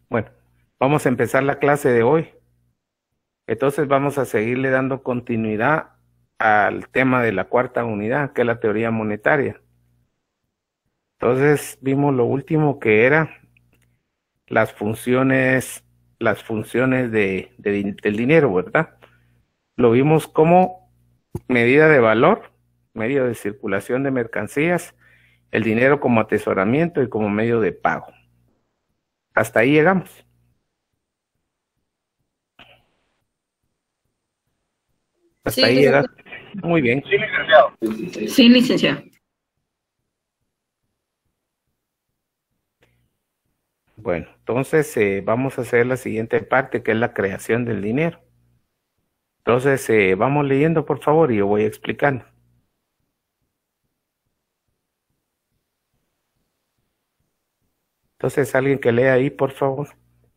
Bueno, vamos a empezar la clase de hoy. Entonces vamos a seguirle dando continuidad al tema de la cuarta unidad, que es la teoría monetaria. Entonces vimos lo último que era las funciones del dinero, ¿verdad? Lo vimos como medida de valor, medio de circulación de mercancías, el dinero como atesoramiento y como medio de pago. Hasta ahí llegamos. Hasta Sí, ahí llegas. Muy bien. Sí, licenciado. sí, licenciado. Bueno, entonces vamos a hacer la siguiente parte, que es la creación del dinero. Entonces vamos leyendo, por favor, y yo voy explicando. Entonces, alguien que lea ahí, por favor.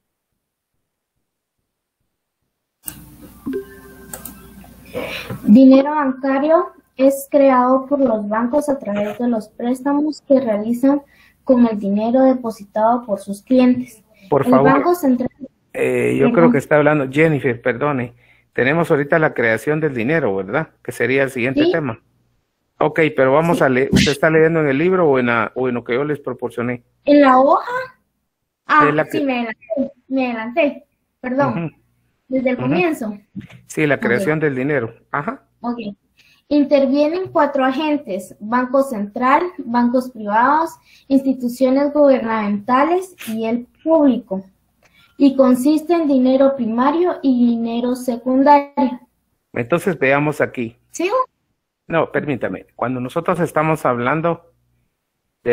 Dinero bancario es creado por los bancos a través de los préstamos que realizan con el dinero depositado por sus clientes. Por El favor, Banco Central, yo creo que está hablando Jennifer, perdone. Tenemos ahorita la creación del dinero, ¿verdad? Que sería el siguiente sí, tema. Ok, pero vamos sí, a leer. ¿Usted está leyendo en el libro o en lo que yo les proporcioné? en la hoja, Es la sí, que, me adelanté, perdón, ujú, desde el ujú. comienzo. Sí, la Ok, creación del dinero. Ajá. ok. Intervienen 4 agentes: Banco Central, bancos privados, instituciones gubernamentales y el público. Y consiste en dinero primario y dinero secundario. Entonces veamos aquí. ¿Sigo? No, permítame. Cuando nosotros estamos hablando de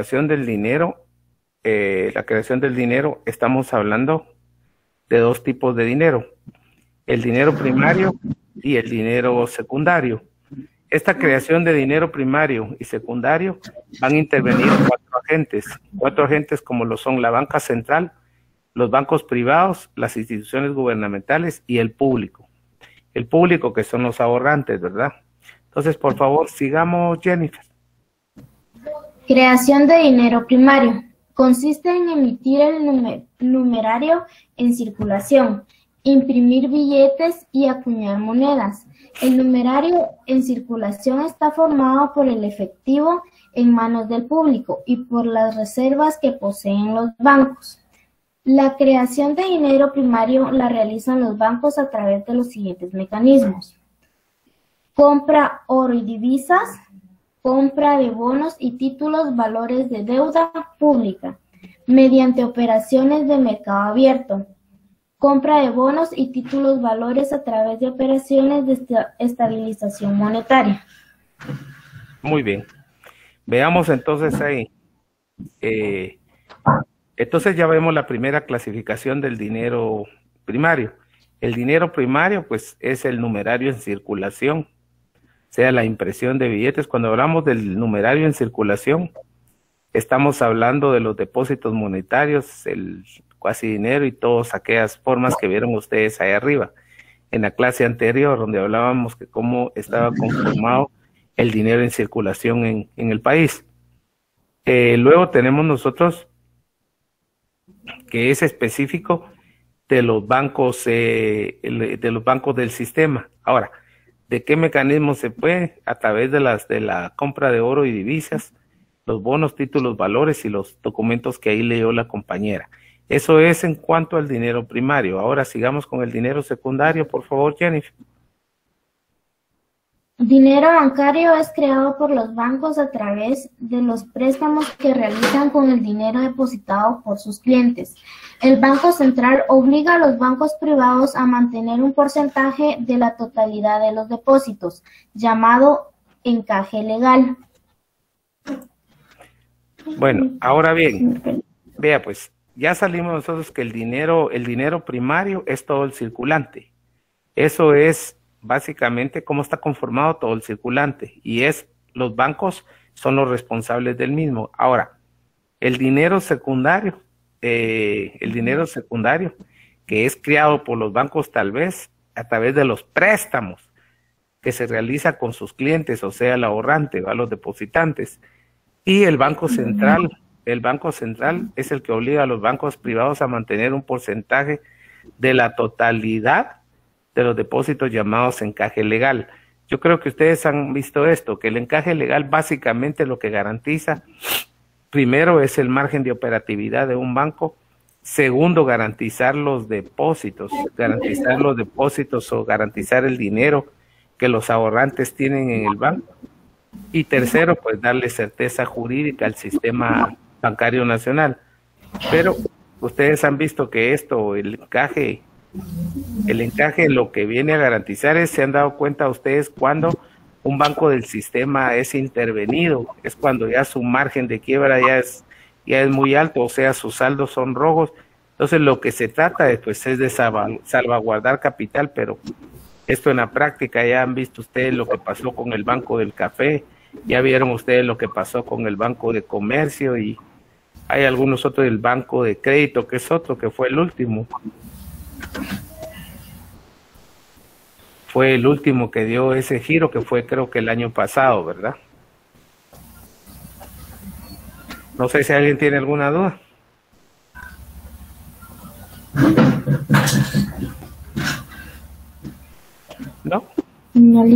la creación del dinero, estamos hablando de dos tipos de dinero, el dinero primario y el dinero secundario. Esta creación de dinero primario y secundario van a intervenir cuatro agentes como lo son la banca central, los bancos privados, las instituciones gubernamentales y el público. El público que son los ahorrantes, ¿verdad? Entonces, por favor, sigamos, Jennifer. Creación de dinero primario. Consiste en emitir el numerario en circulación, imprimir billetes y acuñar monedas. El numerario en circulación está formado por el efectivo en manos del público y por las reservas que poseen los bancos. La creación de dinero primario la realizan los bancos a través de los siguientes mecanismos: compra oro y divisas, compra de bonos y títulos valores de deuda pública, mediante operaciones de mercado abierto, compra de bonos y títulos valores a través de operaciones de estabilización monetaria. Muy bien. Veamos entonces ahí. Eh, entonces ya vemos la primera clasificación del dinero primario. El dinero primario, pues, es el numerario en circulación, sea la impresión de billetes. Cuando hablamos del numerario en circulación, estamos hablando de los depósitos monetarios, el cuasi dinero y todas aquellas formas que vieron ustedes ahí arriba en la clase anterior, donde hablábamos de cómo estaba conformado el dinero en circulación en el país. Luego tenemos nosotros que es específico de los bancos del sistema. Ahora, ¿de qué mecanismo se puede? A través de la compra de oro y divisas, los bonos, títulos, valores y los documentos que ahí leyó la compañera. Eso es en cuanto al dinero primario. Ahora sigamos con el dinero secundario, por favor, Jennifer. Dinero bancario es creado por los bancos a través de los préstamos que realizan con el dinero depositado por sus clientes. El Banco Central obliga a los bancos privados a mantener un porcentaje de la totalidad de los depósitos, llamado encaje legal. Bueno, ahora bien, vea pues, ya salimos nosotros que el dinero primario es todo el circulante. Eso es básicamente cómo está conformado todo el circulante y los bancos son los responsables del mismo. Ahora, el dinero secundario, que es creado por los bancos tal vez a través de los préstamos que se realiza con sus clientes, o sea, el ahorrante, ¿va? Los depositantes. Y el Banco Central el Banco Central es el que obliga a los bancos privados a mantener un porcentaje de la totalidad de los depósitos llamados encaje legal. Yo creo que ustedes han visto esto, que el encaje legal básicamente lo que garantiza, primero, es el margen de operatividad de un banco. Segundo, garantizar los depósitos o garantizar el dinero que los ahorrantes tienen en el banco. Y tercero, pues darle certeza jurídica al sistema bancario nacional. Pero ustedes han visto que esto, el encaje lo que viene a garantizar es, ¿se han dado cuenta ustedes cuando un banco del sistema es intervenido? Es cuando ya su margen de quiebra ya es muy alto, o sea, sus saldos son rojos. Entonces lo que se trata de, pues, es de salvaguardar capital, pero esto en la práctica ya han visto ustedes lo que pasó con el Banco del Café, ya vieron ustedes lo que pasó con el Banco de Comercio, y hay algunos otros del Banco de Crédito, que es otro, que fue el último. Fue el último que dio ese giro, que fue creo que el año pasado, ¿verdad? No sé si alguien tiene alguna duda. ¿No? No.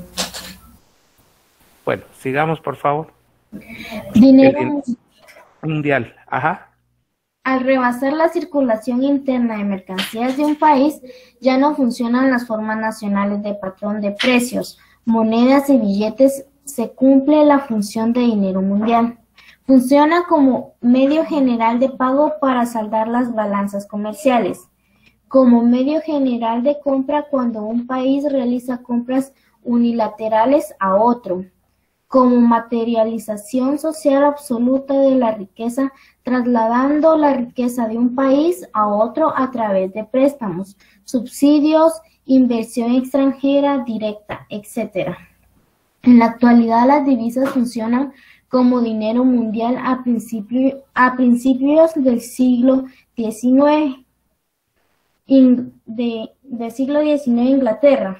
Bueno, sigamos, por favor. Dinero mundial. Ajá. Al rebasar la circulación interna de mercancías de un país, ya no funcionan las formas nacionales de patrón de precios, monedas y billetes. Se cumple la función de dinero mundial. Funciona como medio general de pago para saldar las balanzas comerciales, como medio general de compra cuando un país realiza compras unilaterales a otro, como materialización social absoluta de la riqueza, trasladando la riqueza de un país a otro a través de préstamos, subsidios, inversión extranjera directa, etc. En la actualidad, las divisas funcionan como dinero mundial a principios del siglo XIX. Del siglo XIX Inglaterra.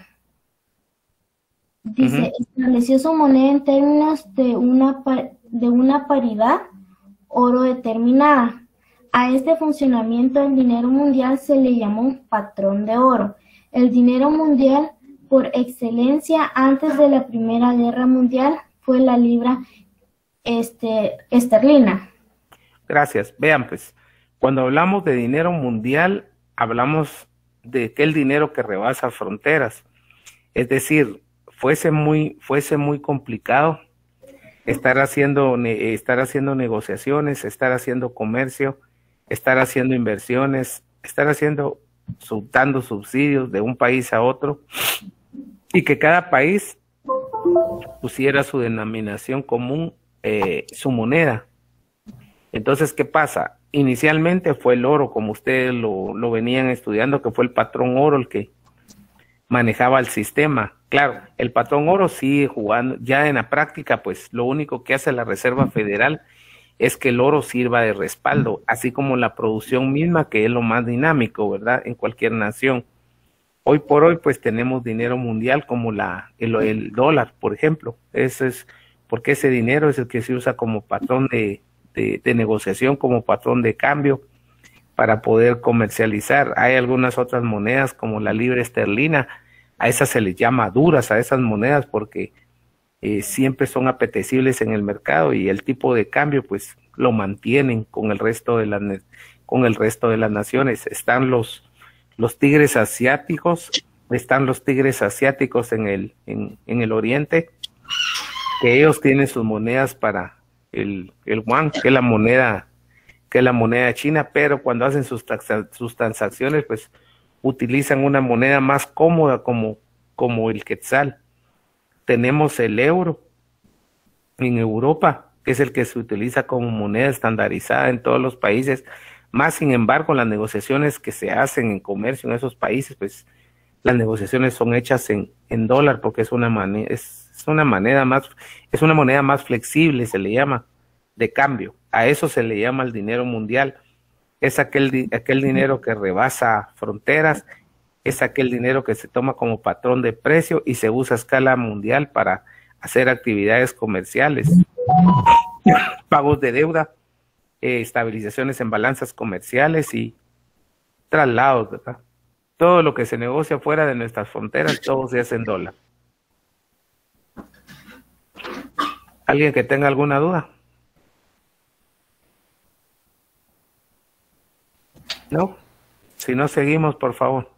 Dice, estableció su moneda en términos de una paridad oro determinada. A este funcionamiento del dinero mundial se le llamó patrón de oro. El dinero mundial por excelencia antes de la Primera Guerra Mundial fue la libra esterlina. Gracias. Vean, pues, cuando hablamos de dinero mundial, hablamos de aquel dinero que rebasa fronteras. Es decir, fuese muy complicado estar haciendo negociaciones, estar haciendo comercio, estar haciendo inversiones, estar dando subsidios de un país a otro, y que cada país pusiera su denominación común, su moneda. Entonces, ¿qué pasa? Inicialmente fue el oro, como ustedes lo venían estudiando, que fue el patrón oro el que manejaba el sistema. Claro, el patrón oro sigue jugando, ya en la práctica, pues lo único que hace la Reserva Federal es que el oro sirva de respaldo, así como la producción misma, que es lo más dinámico, ¿verdad?, en cualquier nación. Hoy por hoy, pues tenemos dinero mundial como el dólar, por ejemplo. Eso es porque ese dinero es el que se usa como patrón de negociación, como patrón de cambio para poder comercializar. Hay algunas otras monedas como la libra esterlina, a esas se les llama duras, a esas monedas, porque siempre son apetecibles en el mercado, y el tipo de cambio pues lo mantienen con el resto de las naciones. Están los tigres asiáticos, en el oriente, que ellos tienen sus monedas para el yuan, que es la moneda china, pero cuando hacen sus transacciones, pues utilizan una moneda más cómoda como el quetzal. Tenemos el euro en Europa, que es el que se utiliza como moneda estandarizada en todos los países. Más sin embargo, las negociaciones que se hacen en comercio en esos países, pues las negociaciones son hechas en dólar, porque es una moneda más flexible, se le llama, de cambio. A eso se le llama el dinero mundial. Es aquel dinero que rebasa fronteras, es aquel dinero que se toma como patrón de precio y se usa a escala mundial para hacer actividades comerciales, pagos de deuda estabilizaciones en balanzas comerciales y traslados, ¿verdad? Todo lo que se negocia fuera de nuestras fronteras, todo se hace en dólar. ¿Alguien que tenga alguna duda? ¿No? Si no, seguimos, por favor.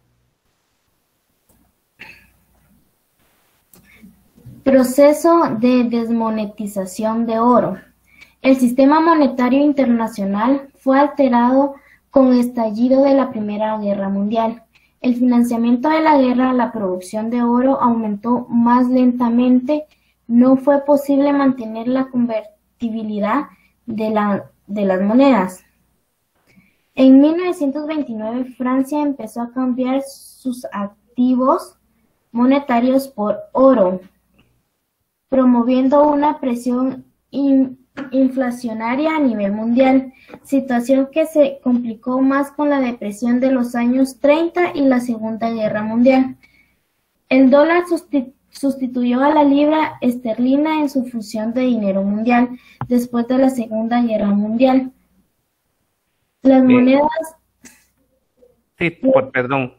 Proceso de desmonetización de oro. El sistema monetario internacional fue alterado con el estallido de la Primera Guerra Mundial. El financiamiento de la guerra, la producción de oro aumentó más lentamente. No fue posible mantener la convertibilidad de las monedas. En 1929, Francia empezó a cambiar sus activos monetarios por oro, promoviendo una presión inflacionaria a nivel mundial, situación que se complicó más con la depresión de los años 30 y la Segunda Guerra Mundial. El dólar sustituyó a la libra esterlina en su función de dinero mundial después de la Segunda Guerra Mundial. Las Bien. monedas... Sí, perdón.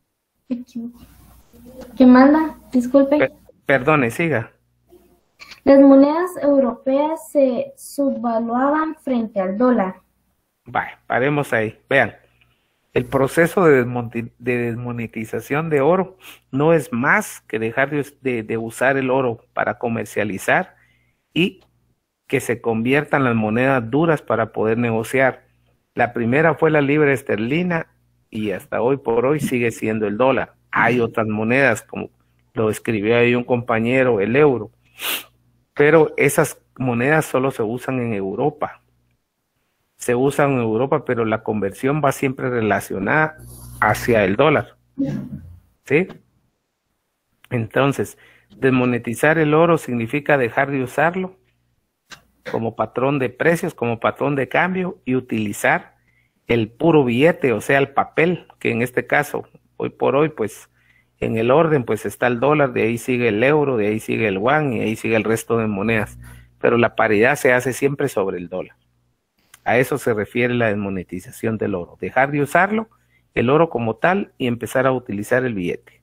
¿Qué manda? Disculpe. Perdone, siga. Las monedas europeas se subvaluaban frente al dólar. Vale, paremos ahí. Vean, el proceso de desmonetización de oro no es más que dejar de usar el oro para comercializar y que se conviertan las monedas duras para poder negociar. La primera fue la libra esterlina y hasta hoy por hoy sigue siendo el dólar. Hay otras monedas, como lo escribió ahí un compañero, el euro, pero esas monedas solo se usan en Europa. Se usan en Europa, pero la conversión va siempre relacionada hacia el dólar. ¿Sí? Entonces, desmonetizar el oro significa dejar de usarlo como patrón de precios, como patrón de cambio y utilizar el puro billete, o sea, el papel, que en este caso, hoy por hoy, pues, en el orden, pues está el dólar, de ahí sigue el euro, de ahí sigue el yuan y ahí sigue el resto de monedas. Pero la paridad se hace siempre sobre el dólar. A eso se refiere la desmonetización del oro. Dejar de usarlo, el oro como tal, y empezar a utilizar el billete.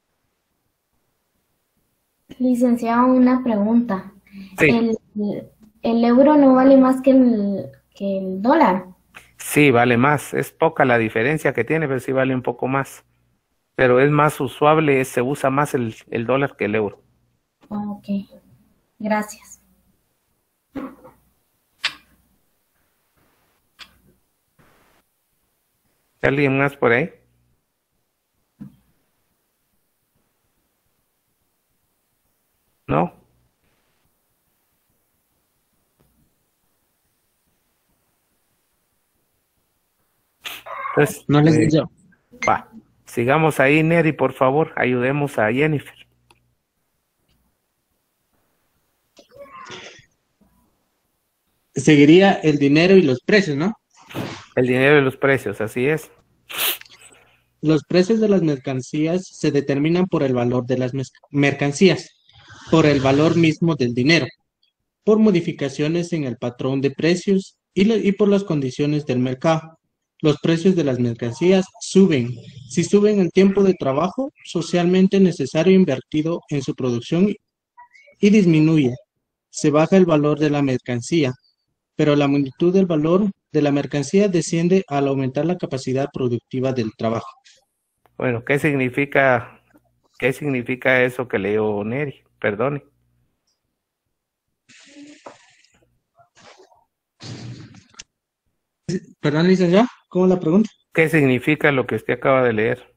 Licenciado, una pregunta. Sí. ¿El euro no vale más que el dólar? Sí, vale más. Es poca la diferencia que tiene, pero sí vale un poco más. Pero es más usuable, se usa más el dólar que el euro. Ok, gracias. ¿Alguien más por ahí? ¿No? Entonces, No les digo yo. va. Sigamos ahí, Neri, por favor, ayudemos a Jennifer. Seguiría el dinero y los precios, ¿no? El dinero y los precios, así es. Los precios de las mercancías se determinan por el valor de las mercancías, por el valor mismo del dinero, por modificaciones en el patrón de precios y por las condiciones del mercado. Los precios de las mercancías suben. Si suben el tiempo de trabajo socialmente necesario invertido en su producción y disminuye, se baja el valor de la mercancía, pero la magnitud del valor de la mercancía desciende al aumentar la capacidad productiva del trabajo. Bueno, ¿qué significa eso que leo Neri? Perdone. Perdón, licenciado, ¿cómo la pregunta? ¿Qué significa lo que usted acaba de leer?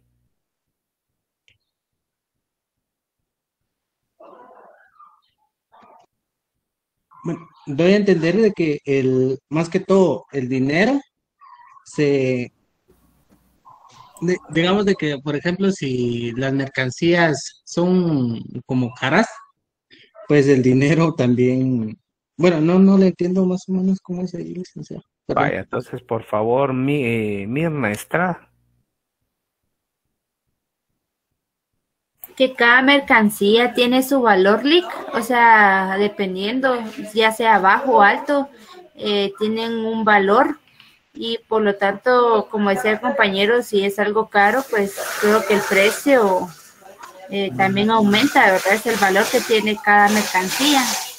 Bueno, doy a entender de que más que todo el dinero se, digamos de que, por ejemplo, si las mercancías son como caras, pues el dinero también, bueno, no le entiendo más o menos cómo es ahí, licenciado. Perdón. Vaya, entonces, por favor, Mirna Estrada. Que cada mercancía tiene su valor, Lick, o sea, dependiendo, ya sea bajo o alto, tienen un valor y por lo tanto, como decía el compañero, si es algo caro, pues creo que el precio también aumenta, ¿verdad? Es el valor que tiene cada mercancía.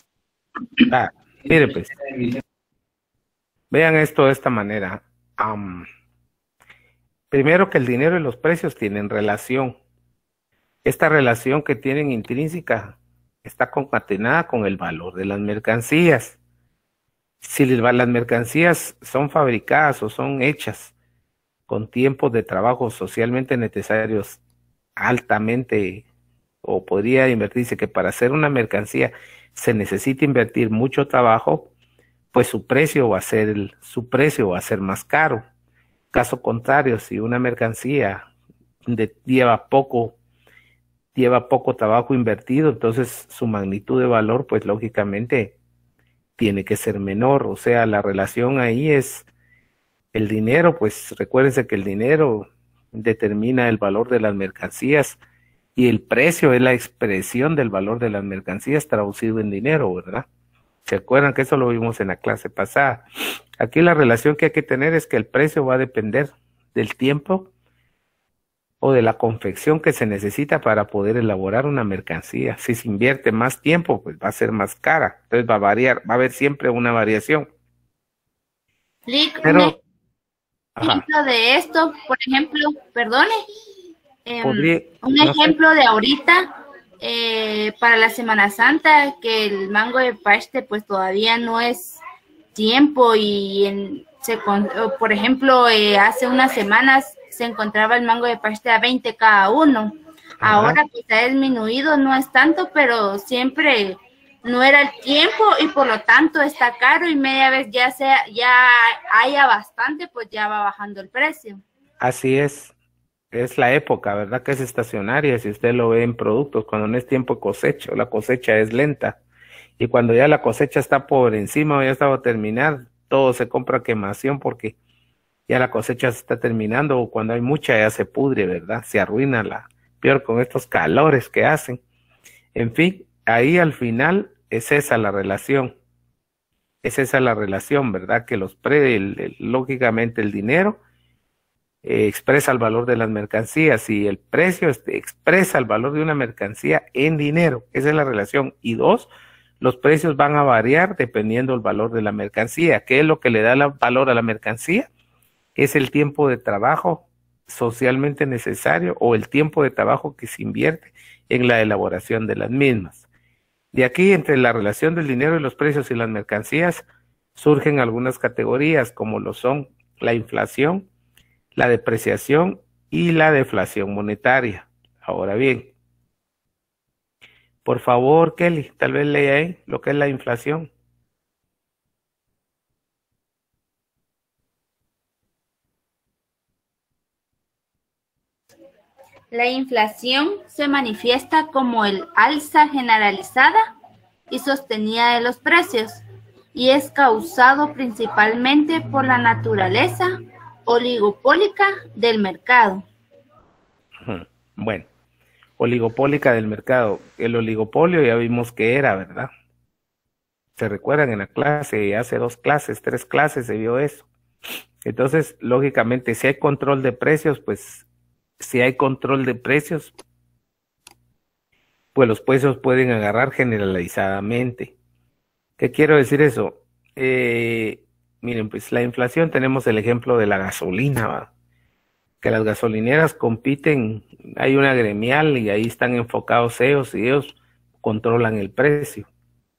Mire pues, vean esto de esta manera. Primero que el dinero y los precios tienen relación. Esta relación que tienen intrínseca está concatenada con el valor de las mercancías. Si las mercancías son fabricadas o son hechas con tiempos de trabajo socialmente necesarios altamente, o podría invertirse que para hacer una mercancía se necesita invertir mucho trabajo, pues su precio va a ser más caro. Caso contrario, si una mercancía lleva poco trabajo invertido, entonces su magnitud de valor, pues lógicamente tiene que ser menor. O sea, la relación ahí es el dinero, pues recuérdense que el dinero determina el valor de las mercancías y el precio es la expresión del valor de las mercancías traducido en dinero, ¿verdad? ¿Se acuerdan que eso lo vimos en la clase pasada? Aquí la relación que hay que tener es que el precio va a depender del tiempo o de la confección que se necesita para poder elaborar una mercancía. Si se invierte más tiempo, pues va a ser más cara. Entonces va a variar, va a haber siempre una variación. Pero, un ejemplo de esto, por ejemplo, perdone, un ejemplo de ahorita, para la Semana Santa, que el mango de paste pues todavía no es tiempo y por ejemplo, hace unas semanas se encontraba el mango de paste a 20 cada uno. Ahora pues ha disminuido, no es tanto, pero siempre no era el tiempo y por lo tanto está caro y media vez ya haya bastante, pues ya va bajando el precio. Así es la época, ¿verdad? Que es estacionaria, si usted lo ve en productos, cuando no es tiempo de cosecha, la cosecha es lenta y cuando ya la cosecha está por encima o ya está a terminar, todo se compra a quemación porque ya la cosecha se está terminando o cuando hay mucha ya se pudre, ¿verdad? Se arruina peor con estos calores que hacen. En fin, ahí al final es esa la relación. Es esa la relación, ¿verdad? Que lógicamente el dinero expresa el valor de las mercancías y el precio expresa el valor de una mercancía en dinero. Esa es la relación. Y dos, los precios van a variar dependiendo del valor de la mercancía. ¿Qué es lo que le da valor a la mercancía? Es el tiempo de trabajo socialmente necesario o el tiempo de trabajo que se invierte en la elaboración de las mismas. De aquí, entre la relación del dinero y los precios y las mercancías, surgen algunas categorías como lo son la inflación, la depreciación y la deflación monetaria. Ahora bien, por favor, Kelly, tal vez lea ahí lo que es la inflación. La inflación se manifiesta como el alza generalizada y sostenida de los precios y es causado principalmente por la naturaleza oligopólica del mercado. Bueno, oligopólica del mercado. El oligopolio ya vimos que era, ¿verdad? ¿Se recuerdan en la clase? Hace 2 clases, 3 clases se vio eso. Entonces, lógicamente, si hay control de precios, pues los precios pueden agarrar generalizadamente. ¿Qué quiero decir eso? Miren, pues la inflación, tenemos el ejemplo de la gasolina, ¿va? Que las gasolineras compiten, hay una gremial y ahí están enfocados ellos y ellos controlan el precio.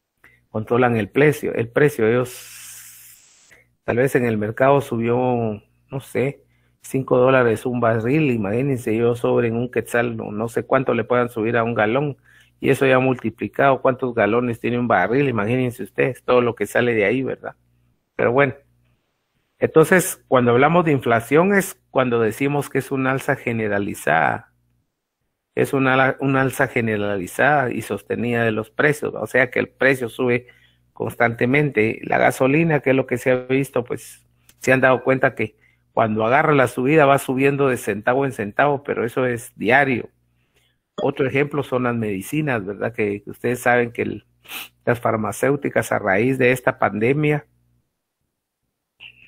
Ellos, tal vez en el mercado subió, no sé, $5 un barril, imagínense, ellos sobren un quetzal, no sé cuánto le puedan subir a un galón, y eso ya multiplicado, cuántos galones tiene un barril, imagínense ustedes, todo lo que sale de ahí, ¿verdad? Pero bueno, entonces, cuando hablamos de inflación es cuando decimos que es una alza generalizada, es una alza generalizada y sostenida de los precios, o sea que el precio sube constantemente. La gasolina, que es lo que se ha visto, pues se han dado cuenta que cuando agarra la subida va subiendo de centavo en centavo, pero eso es diario. Otro ejemplo son las medicinas, ¿verdad? Que ustedes saben que las farmacéuticas a raíz de esta pandemia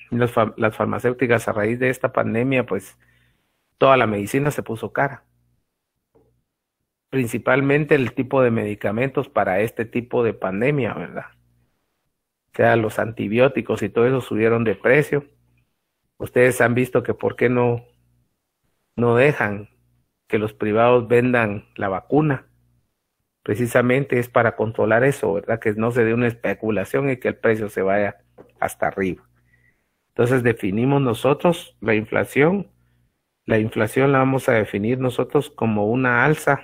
Las farmacéuticas a raíz de esta pandemia, pues toda la medicina se puso cara. Principalmente el tipo de medicamentos para este tipo de pandemia, ¿verdad? O sea, los antibióticos y todo eso subieron de precio. Ustedes han visto que por qué no dejan que los privados vendan la vacuna. Precisamente es para controlar eso, ¿verdad? Que no se dé una especulación y que el precio se vaya hasta arriba. Entonces definimos nosotros la inflación. La inflación la vamos a definir nosotros como una alza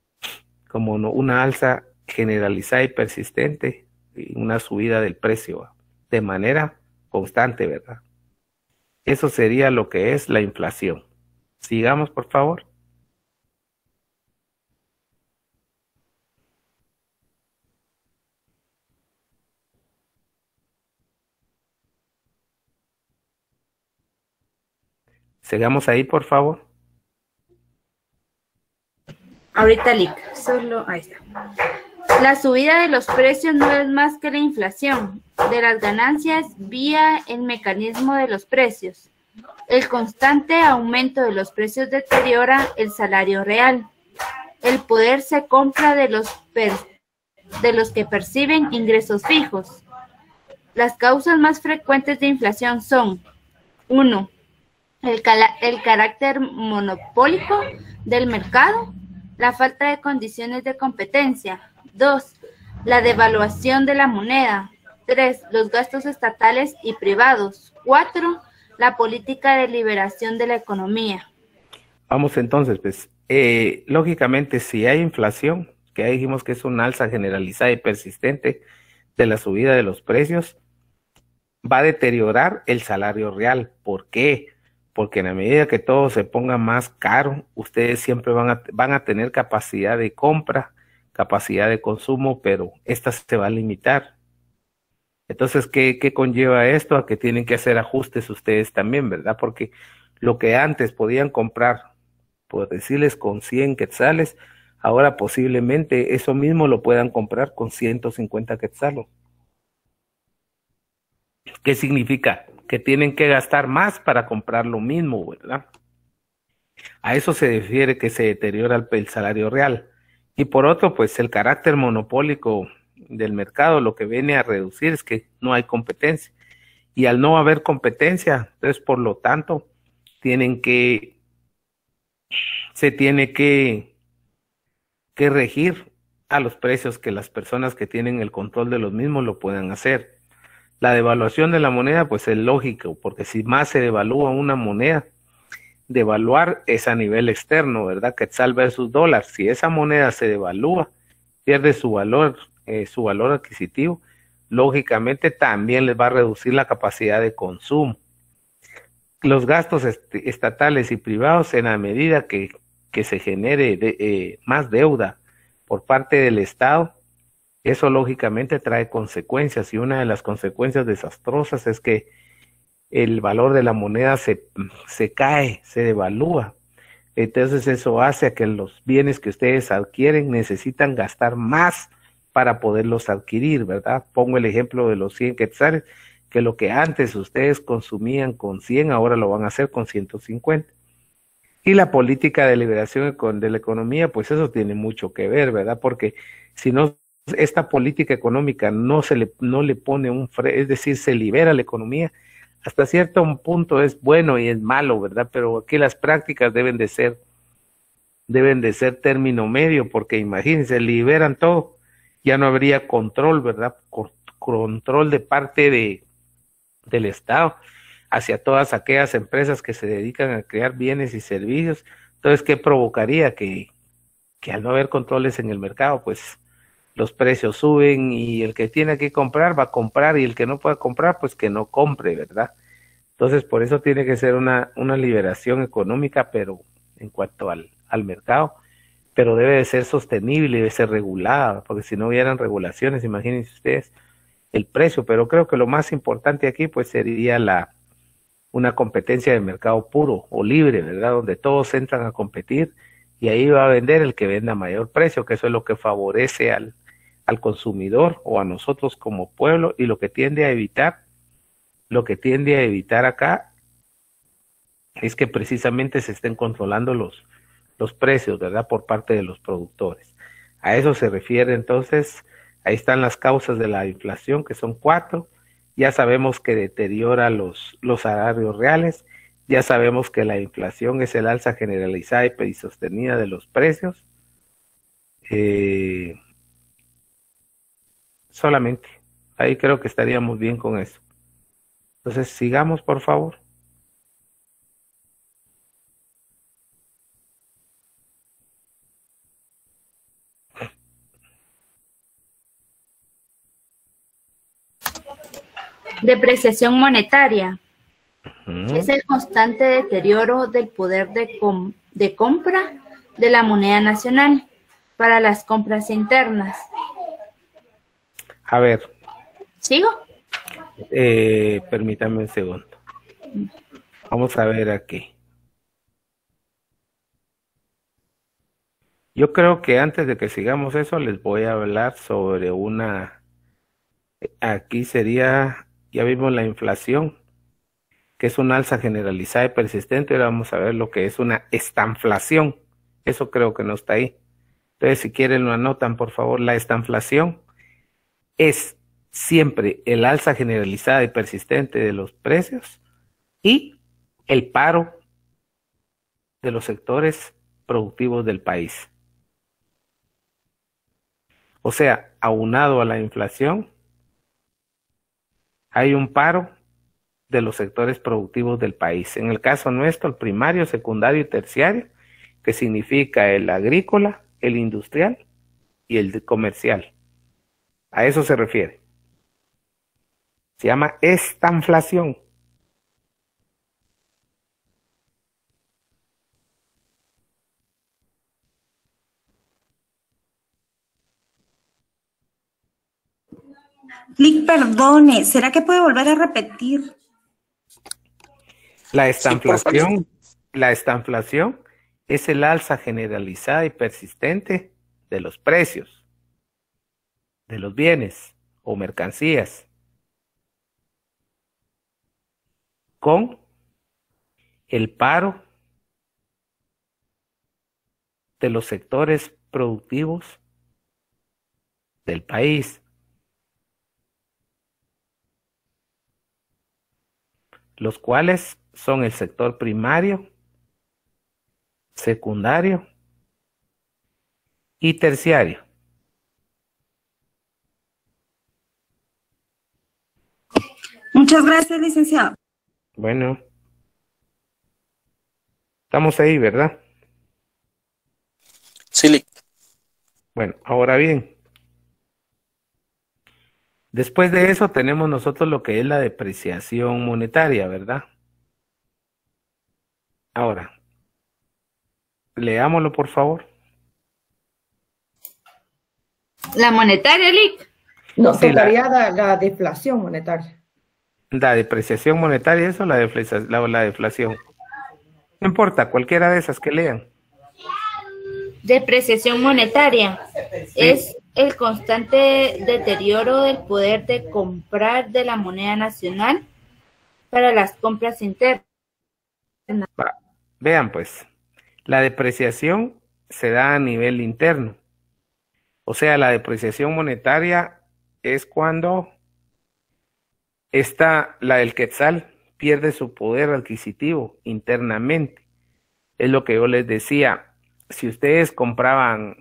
generalizada y persistente, y una subida del precio de manera constante, ¿verdad? Eso sería lo que es la inflación. Sigamos, por favor. Sigamos ahí, por favor. Ahorita, Lick, ahí está. La subida de los precios no es más que la inflación de las ganancias vía el mecanismo de los precios. El constante aumento de los precios deteriora el salario real. El poder se compra de los que perciben ingresos fijos. Las causas más frecuentes de inflación son: 1. El carácter monopólico del mercado, la falta de condiciones de competencia. 2. La devaluación de la moneda. 3. Los gastos estatales y privados. 4. La política de liberación de la economía. Vamos entonces, pues, lógicamente, si hay inflación, que ya dijimos que es una alza generalizada y persistente de la subida de los precios, va a deteriorar el salario real. ¿Por qué? Porque en la medida que todo se ponga más caro, ustedes siempre van a tener capacidad de compra, capacidad de consumo, pero esta se va a limitar. Entonces, ¿qué conlleva esto? A que tienen que hacer ajustes ustedes también, ¿verdad? Porque lo que antes podían comprar, por decirles, con 100 quetzales, ahora posiblemente eso mismo lo puedan comprar con 150 quetzales. ¿Qué significa? Que tienen que gastar más para comprar lo mismo, ¿verdad? A eso se refiere que se deteriora el salario real. Y por otro, pues el carácter monopólico del mercado lo que viene a reducir es que no hay competencia. Y al no haber competencia, entonces por lo tanto, se tiene que regir a los precios que las personas que tienen el control de los mismos lo puedan hacer. La devaluación de la moneda, pues es lógico, porque si más se devalúa una moneda, devaluar es a nivel externo, ¿verdad? Quetzal versus dólar. Si esa moneda se devalúa, pierde su valor adquisitivo, lógicamente también les va a reducir la capacidad de consumo. Los gastos estatales y privados, en la medida que se genere más deuda por parte del Estado, eso lógicamente trae consecuencias, y una de las consecuencias desastrosas es que el valor de la moneda se cae, se devalúa. Entonces eso hace a que los bienes que ustedes adquieren necesitan gastar más para poderlos adquirir, ¿verdad? Pongo el ejemplo de los 100 quetzales, que lo que antes ustedes consumían con 100, ahora lo van a hacer con 150. Y la política de liberación de la economía, pues eso tiene mucho que ver, ¿verdad? Porque si no, esta política económica no le pone es decir, se libera la economía, hasta cierto punto es bueno y es malo, ¿verdad? Pero aquí las prácticas deben de ser término medio, porque imagínense, liberan todo, ya no habría control, ¿verdad? Control de parte del Estado hacia todas aquellas empresas que se dedican a crear bienes y servicios. Entonces, ¿qué provocaría? Que al no haber controles en el mercado, pues los precios suben, y el que tiene que comprar va a comprar, y el que no pueda comprar, pues que no compre, ¿verdad? Entonces, por eso tiene que ser una liberación económica, pero en cuanto al mercado, pero debe de ser sostenible, debe ser regulada, porque si no hubieran regulaciones, imagínense ustedes el precio. Pero creo que lo más importante aquí, pues sería una competencia de mercado puro o libre, ¿verdad? Donde todos entran a competir, y ahí va a vender el que venda a mayor precio, que eso es lo que favorece al consumidor o a nosotros como pueblo, y lo que tiende a evitar lo que tiende a evitar acá es que precisamente se estén controlando los precios, ¿verdad? Por parte de los productores. A eso se refiere entonces, ahí están las causas de la inflación, que son 4. Ya sabemos que deteriora los salarios reales. Ya sabemos que la inflación es el alza generalizada y sostenida de los precios. Solamente. Ahí creo que estaríamos bien con eso. Entonces, sigamos, por favor. Depreciación monetaria. Es el constante deterioro del poder de compra de la moneda nacional para las compras internas. A ver. ¿Sigo? Permítame un segundo. Vamos a ver aquí. Yo creo que antes de que sigamos eso, les voy a hablar sobre una... Aquí sería, ya vimos la inflación, que es una alza generalizada y persistente. Ahora vamos a ver lo que es una estanflación. Eso creo que no está ahí. Entonces, si quieren lo anotan, por favor. La estanflación es siempre el alza generalizada y persistente de los precios y el paro de los sectores productivos del país. O sea, aunado a la inflación, hay un paro de los sectores productivos del país. En el caso nuestro, el primario, secundario y terciario, que significa el agrícola, el industrial y el comercial. A eso se refiere. Se llama estanflación. Lick, perdone, ¿será que puede volver a repetir? La estanflación es el alza generalizada y persistente de los precios de los bienes o mercancías con el paro de los sectores productivos del país, los cuales son el sector primario, secundario y terciario. Muchas gracias, licenciado. Bueno, estamos ahí, ¿verdad? Sí. Bueno, ahora bien, después de eso tenemos nosotros lo que es la depreciación monetaria, ¿verdad? Ahora, leámoslo por favor. La monetaria, Lick. No, sí, tocaría la deflación monetaria. La depreciación monetaria, eso, la deflación. No importa, cualquiera de esas que lean. Depreciación monetaria es el constante deterioro del poder de comprar de la moneda nacional para las compras internas. Vean pues, la depreciación se da a nivel interno. O sea, la depreciación monetaria es cuando el quetzal pierde su poder adquisitivo internamente. Es lo que yo les decía. Si ustedes compraban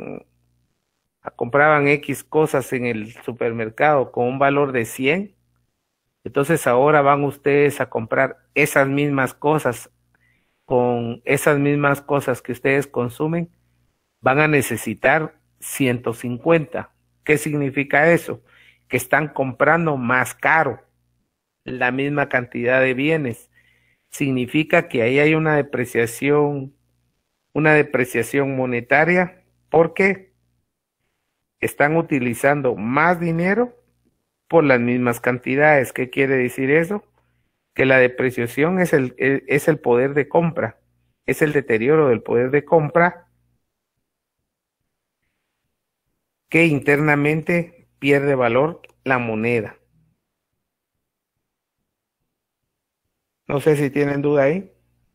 X cosas en el supermercado con un valor de 100, entonces ahora van ustedes a comprar esas mismas cosas con esas mismas cosas que ustedes consumen, van a necesitar 150. ¿Qué significa eso? Que están comprando más caro la misma cantidad de bienes. Significa que ahí hay una depreciación monetaria porque están utilizando más dinero por las mismas cantidades. ¿Qué quiere decir eso? Que la depreciación es el poder de compra, es el deterioro del poder de compra que internamente pierde valor la moneda. No sé si tienen duda ahí.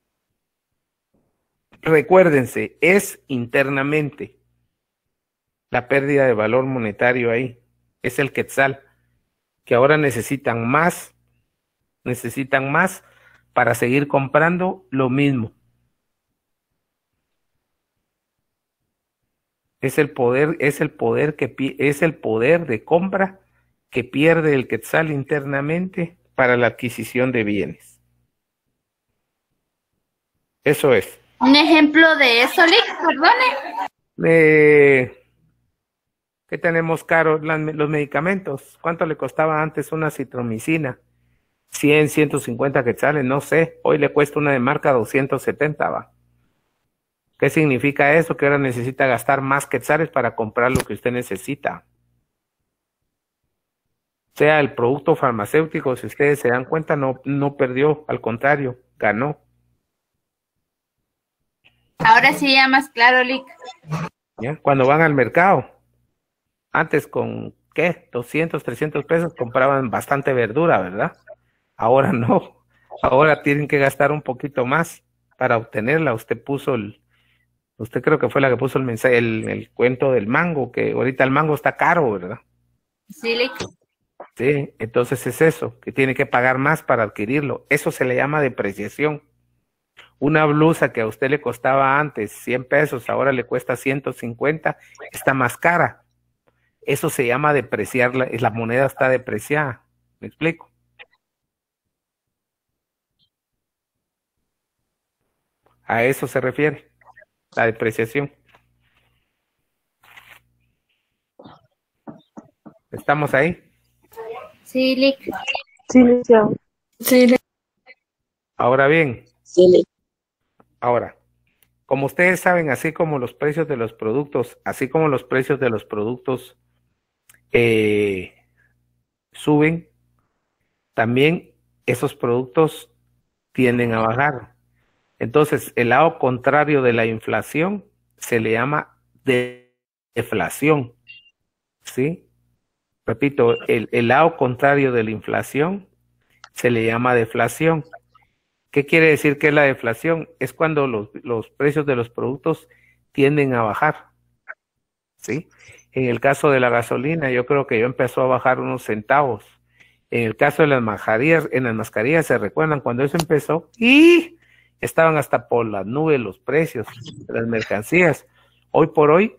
Recuérdense, es internamente la pérdida de valor monetario ahí. Es el quetzal, que ahora necesitan más para seguir comprando lo mismo. Es el poder de compra que pierde el quetzal internamente para la adquisición de bienes. Eso es. Un ejemplo de eso, Lick, perdone. ¿Qué tenemos caro? Los medicamentos. ¿Cuánto le costaba antes una citromicina? 100, 150 quetzales, no sé. Hoy le cuesta una de marca 270, va. ¿Qué significa eso? Que ahora necesita gastar más quetzales para comprar lo que usted necesita. O sea, el producto farmacéutico, si ustedes se dan cuenta, no perdió, al contrario, ganó. Ahora sí ya más claro, Lick. ¿Ya? Cuando van al mercado, antes con, ¿qué? 200, 300 pesos compraban bastante verdura, ¿verdad? Ahora no. Ahora tienen que gastar un poquito más para obtenerla. Usted creo que fue la que puso el mensaje, el cuento del mango, que ahorita el mango está caro, ¿verdad? Sí, Lick. Sí, entonces es eso, que tiene que pagar más para adquirirlo. Eso se le llama depreciación. Una blusa que a usted le costaba antes 100 pesos, ahora le cuesta 150, está más cara. Eso se llama depreciar, la moneda está depreciada. ¿Me explico? A eso se refiere, la depreciación. ¿Estamos ahí? Sí, Lick. Sí, licenciado. Sí, Ahora bien, sí. ahora, como ustedes saben, así como los precios de los productos suben, también esos productos tienden a bajar. Entonces, el lado contrario de la inflación se le llama deflación, ¿sí? Repito, el lado contrario de la inflación se le llama deflación. ¿Qué quiere decir que es la deflación? Es cuando los precios de los productos tienden a bajar, ¿sí? En el caso de la gasolina, yo creo que ya empezó a bajar unos centavos. En el caso de las mascarillas, ¿se recuerdan cuando eso empezó? ¡Y! Estaban hasta por las nubes los precios de las mercancías. Hoy por hoy,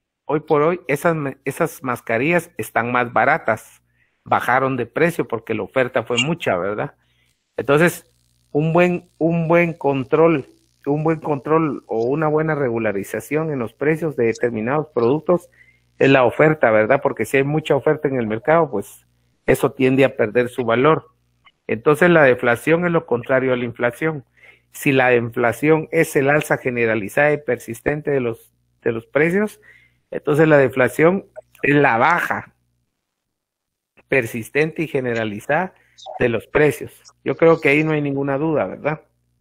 esas mascarillas están más baratas. Bajaron de precio porque la oferta fue mucha, ¿verdad? Entonces, un buen control o una buena regularización en los precios de determinados productos es la oferta, ¿verdad? Porque si hay mucha oferta en el mercado, pues eso tiende a perder su valor. Entonces la deflación es lo contrario a la inflación. Si la inflación es el alza generalizada y persistente de los precios, entonces la deflación es la baja persistente y generalizada de los precios. Yo creo que ahí no hay ninguna duda, ¿verdad?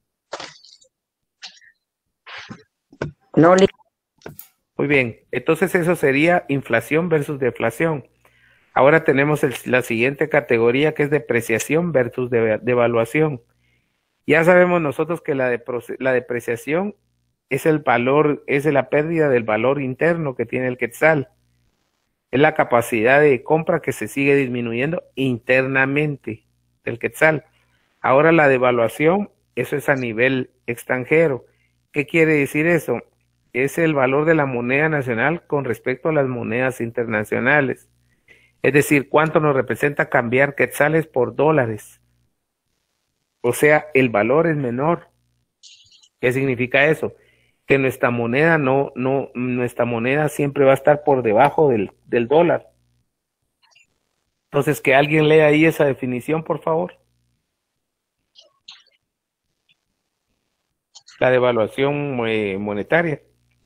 No, Muy bien, entonces eso sería inflación versus deflación. Ahora tenemos la siguiente categoría, que es depreciación versus devaluación. Ya sabemos nosotros que la depreciación es el valor, es la pérdida del valor interno que tiene el quetzal. Es la capacidad de compra que se sigue disminuyendo internamente del quetzal. Ahora la devaluación, eso es a nivel extranjero. ¿Qué quiere decir eso? Es el valor de la moneda nacional con respecto a las monedas internacionales. Es decir, cuánto nos representa cambiar quetzales por dólares. O sea, el valor es menor. ¿Qué significa eso? Que nuestra moneda nuestra moneda siempre va a estar por debajo del dólar. Entonces, que alguien lea ahí esa definición, por favor. La devaluación monetaria.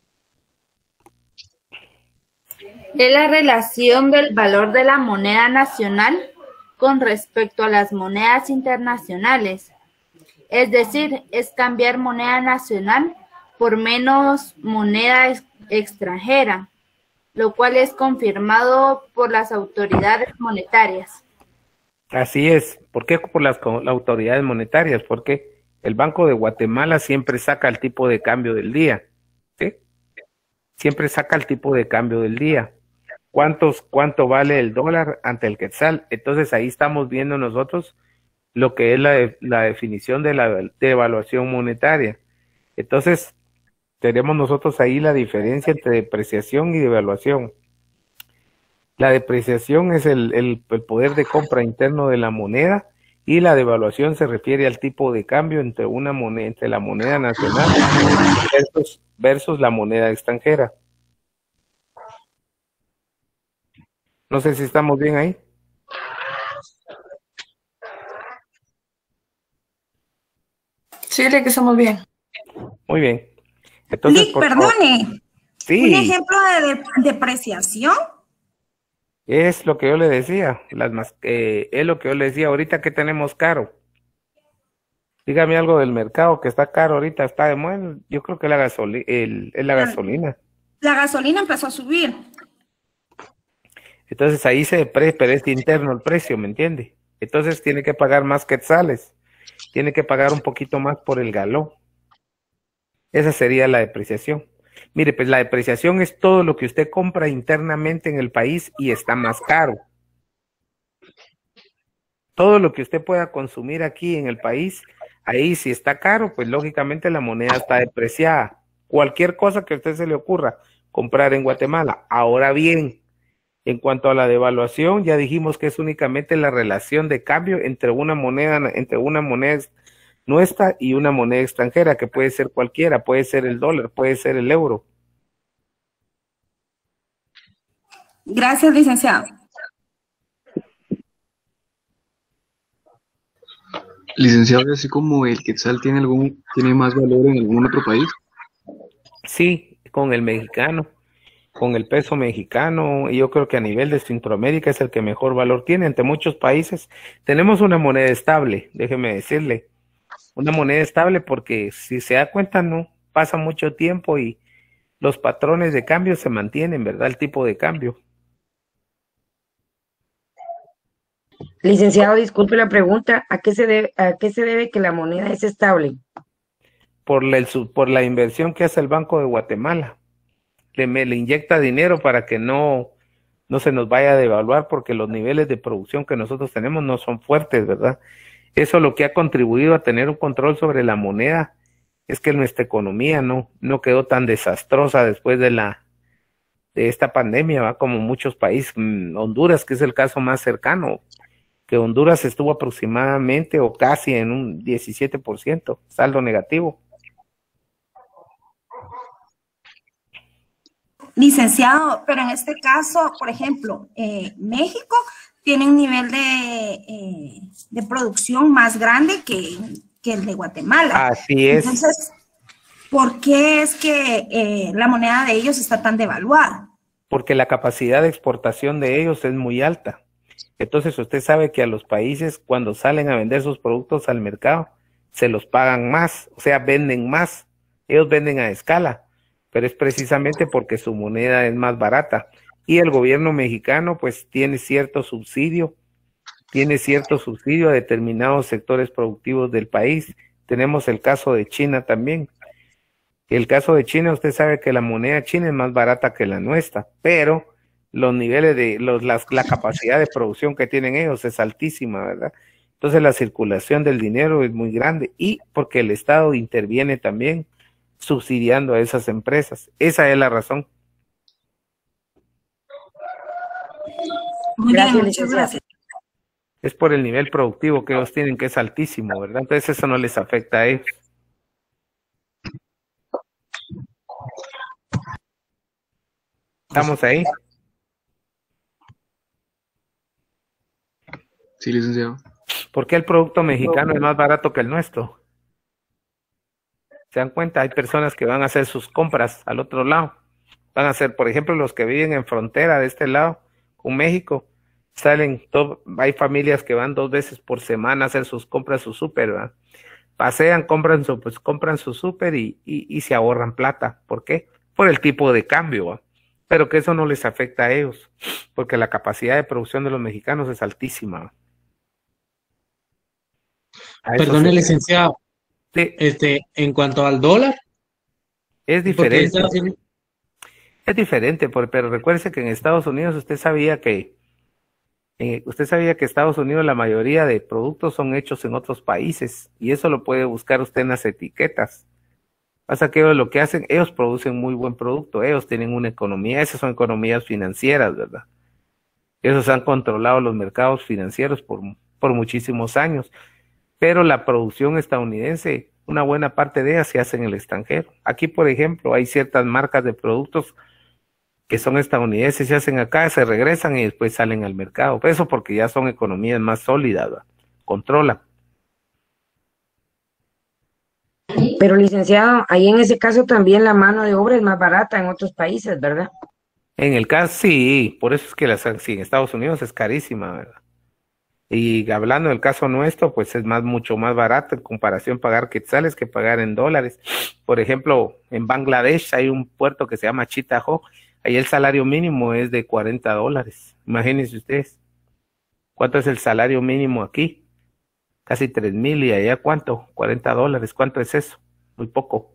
Es la relación del valor de la moneda nacional con respecto a las monedas internacionales. Es decir, es cambiar moneda nacional por menos moneda extranjera, lo cual es confirmado por las autoridades monetarias. Así es. ¿Por qué? Por las autoridades monetarias, porque el Banco de Guatemala siempre saca el tipo de cambio del día, ¿sí? Siempre saca el tipo de cambio del día. ¿Cuánto vale el dólar ante el quetzal? Entonces ahí estamos viendo nosotros lo que es la definición de la devaluación monetaria. Entonces, tenemos nosotros ahí la diferencia entre depreciación y devaluación. La depreciación es el poder de compra interno de la moneda y la devaluación se refiere al tipo de cambio entre una moneda, entre la moneda nacional versus la moneda extranjera. No sé si estamos bien ahí. Sí, de que estamos bien. Muy bien. Entonces, Lick, perdone. Sí. ¿Un ejemplo de depreciación? Es lo que yo le decía, es lo que yo le decía, ahorita que tenemos caro. Dígame algo del mercado que está caro ahorita, está de muerte. Yo creo que es la gasolina. La gasolina empezó a subir. Entonces ahí pero es interno el precio, ¿me entiende? Entonces tiene que pagar más quetzales, tiene que pagar un poquito más por el galón. Esa sería la depreciación. Mire, pues la depreciación es todo lo que usted compra internamente en el país y está más caro. Todo lo que usted pueda consumir aquí en el país, ahí si está caro, pues lógicamente la moneda está depreciada. Cualquier cosa que a usted se le ocurra comprar en Guatemala. Ahora bien, en cuanto a la devaluación, ya dijimos que es únicamente la relación de cambio entre una moneda nuestra y una moneda extranjera, que puede ser cualquiera, puede ser el dólar, puede ser el euro. Gracias, licenciado. Licenciado, así como el quetzal tiene más valor en algún otro país. Sí, con el mexicano, con el peso mexicano, y yo creo que a nivel de Centroamérica es el que mejor valor tiene. Entre muchos países tenemos una moneda estable, déjeme decirle, una moneda estable porque si se da cuenta no pasa mucho tiempo y los patrones de cambio se mantienen, ¿verdad? El tipo de cambio. Licenciado, disculpe la pregunta, ¿a qué se debe que la moneda es estable? Por la inversión que hace el Banco de Guatemala. Le inyecta dinero para que no se nos vaya a devaluar porque los niveles de producción que nosotros tenemos no son fuertes, ¿verdad? Eso lo que ha contribuido a tener un control sobre la moneda es que nuestra economía no quedó tan desastrosa después de esta pandemia, ¿va? Como muchos países, Honduras, que es el caso más cercano, que Honduras estuvo aproximadamente o casi en un 17%, saldo negativo. Licenciado, pero en este caso, por ejemplo, México tiene un nivel de producción más grande que el de Guatemala. Así es. Entonces, ¿por qué es que la moneda de ellos está tan devaluada? Porque la capacidad de exportación de ellos es muy alta. Entonces usted sabe que a los países cuando salen a vender sus productos al mercado, se los pagan más, o sea, venden más. Ellos venden a escala, pero es precisamente porque su moneda es más barata. Y el gobierno mexicano pues tiene cierto subsidio a determinados sectores productivos del país. Tenemos el caso de China también. El caso de China, usted sabe que la moneda china es más barata que la nuestra, pero los niveles la capacidad de producción que tienen ellos es altísima, ¿verdad? Entonces la circulación del dinero es muy grande y porque el Estado interviene también subsidiando a esas empresas. Esa es la razón. Muy bien, muchas gracias. Es por el nivel productivo que ellos tienen, que es altísimo, ¿verdad? Entonces eso no les afecta a ellos. ¿Estamos ahí? Sí, licenciado. ¿Por qué el producto mexicano es más barato que el nuestro? ¿Se dan cuenta? Hay personas que van a hacer sus compras al otro lado. Van a hacer, por ejemplo, los que viven en frontera de este lado con México, hay familias que van 2 veces por semana a hacer sus compras, su súper, ¿verdad? Pasean, compran su súper y se ahorran plata. ¿Por qué? Por el tipo de cambio, ¿va? Pero que eso no les afecta a ellos, porque la capacidad de producción de los mexicanos es altísima. Perdone, licenciado. Sí. En cuanto al dólar. Es diferente. Es diferente, pero recuérdese que en Estados Unidos usted sabía que Estados Unidos la mayoría de productos son hechos en otros países y eso lo puede buscar usted en las etiquetas. Pasa que ellos lo que hacen, ellos producen muy buen producto, ellos tienen una economía, esas son economías financieras, ¿verdad? Esos han controlado los mercados financieros por muchísimos años, pero la producción estadounidense, una buena parte de ella se hace en el extranjero. Aquí, por ejemplo, hay ciertas marcas de productos que son estadounidenses, se hacen acá, se regresan y después salen al mercado. Eso porque ya son economías más sólidas, ¿verdad? Controlan. Pero licenciado, ahí en ese caso también la mano de obra es más barata en otros países, ¿verdad? En el caso, sí, por eso es que sí, en Estados Unidos es carísima, ¿verdad? Y hablando del caso nuestro, pues es mucho más barato en comparación pagar quetzales que pagar en dólares. Por ejemplo, en Bangladesh hay un puerto que se llama Chittagong, ahí el salario mínimo es de $40. Imagínense ustedes, ¿cuánto es el salario mínimo aquí? Casi 3,000 y allá ¿cuánto? $40, ¿cuánto es eso? Muy poco.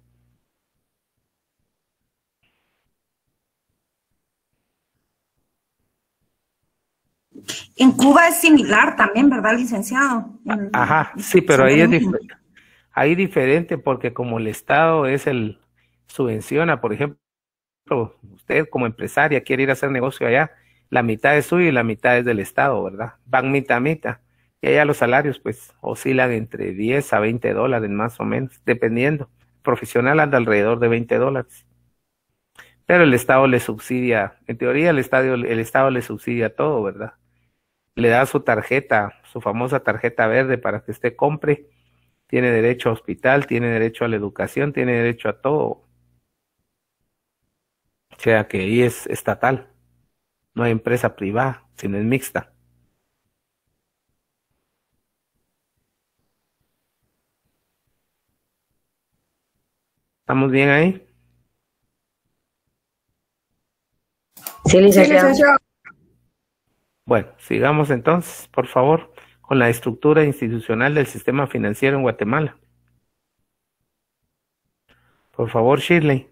En Cuba es similar también, ¿verdad, licenciado? Ajá, sí, pero ahí es diferente. Ahí diferente porque como el Estado es subvenciona, por ejemplo, usted como empresaria quiere ir a hacer negocio allá, la mitad es suya y la mitad es del Estado, ¿verdad? Van mitad a mitad. Y allá los salarios pues oscilan entre 10 a $20 más o menos, dependiendo. Profesional anda alrededor de $20. Pero el Estado le subsidia, en teoría el Estado le subsidia todo, ¿verdad? Le da su tarjeta, su famosa tarjeta verde para que usted compre. Tiene derecho a hospital, tiene derecho a la educación, tiene derecho a todo. O sea que ahí es estatal. No hay empresa privada, sino es mixta. ¿Estamos bien ahí? Sí, licenciado. Bueno, sigamos entonces, por favor, con la estructura institucional del sistema financiero en Guatemala. Por favor, Shirley.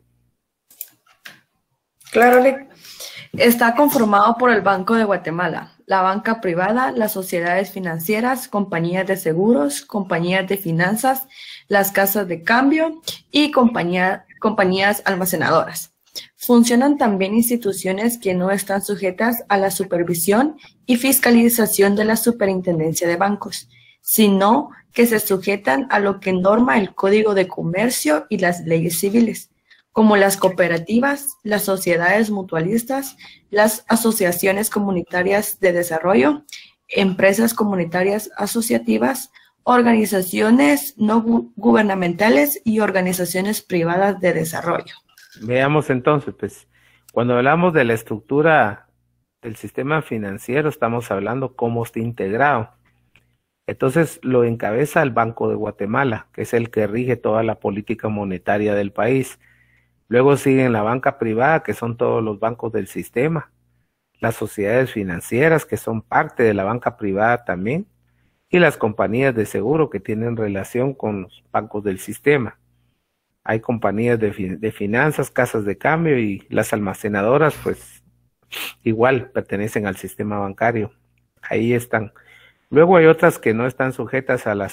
Claro, está conformado por el Banco de Guatemala, la banca privada, las sociedades financieras, compañías de seguros, compañías de finanzas, las casas de cambio y compañías almacenadoras. Funcionan también instituciones que no están sujetas a la supervisión y fiscalización de la Superintendencia de Bancos, sino que se sujetan a lo que norma el Código de Comercio y las leyes civiles, como las cooperativas, las sociedades mutualistas, las asociaciones comunitarias de desarrollo, empresas comunitarias asociativas, organizaciones no gubernamentales y organizaciones privadas de desarrollo. Veamos entonces, pues, cuando hablamos de la estructura del sistema financiero, estamos hablando cómo está integrado. Entonces, lo encabeza el Banco de Guatemala, que es el que rige toda la política monetaria del país. Luego siguen la banca privada, que son todos los bancos del sistema, las sociedades financieras, que son parte de la banca privada también, y las compañías de seguro que tienen relación con los bancos del sistema. Hay compañías de finanzas, casas de cambio y las almacenadoras, pues igual pertenecen al sistema bancario. Ahí están. Luego hay otras que no están sujetas a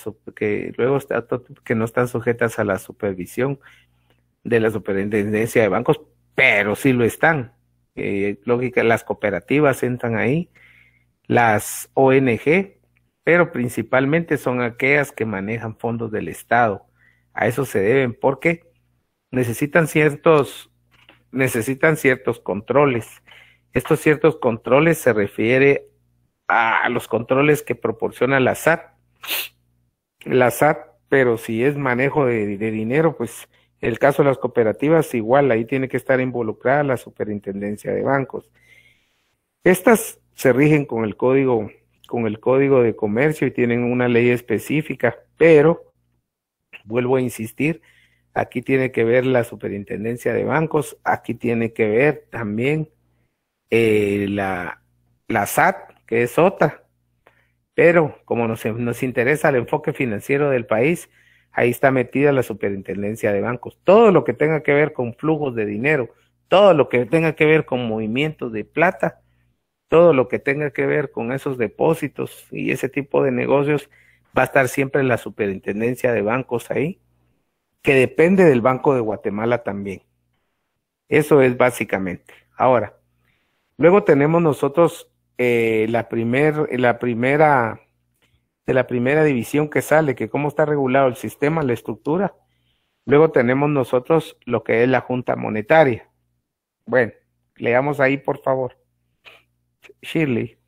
que no están sujetas a la supervisión de la Superintendencia de Bancos, pero sí lo están. Lógica, las cooperativas entran ahí, las ONG, pero principalmente son aquellas que manejan fondos del Estado. A eso se deben porque necesitan ciertos controles. Estos ciertos controles se refiere a los controles que proporciona la SAT. La SAT, pero si es manejo de dinero, pues el caso de las cooperativas igual, ahí tiene que estar involucrada la Superintendencia de Bancos. Estas se rigen con el Código de Comercio y tienen una ley específica, pero vuelvo a insistir, aquí tiene que ver la Superintendencia de Bancos, aquí tiene que ver también la SAT, que es otra, Pero como nos interesa el enfoque financiero del país, ahí está metida la superintendencia de bancos. Todo lo que tenga que ver con flujos de dinero, todo lo que tenga que ver con movimientos de plata, todo lo que tenga que ver con esos depósitos y ese tipo de negocios, va a estar siempre la superintendencia de bancos ahí, que depende del Banco de Guatemala también. Eso es básicamente. Ahora, luego tenemos nosotros de la primera división que sale, que cómo está regulado el sistema, la estructura. Luego tenemos nosotros lo que es la Junta Monetaria. Bueno, leamos ahí, por favor. Shirley.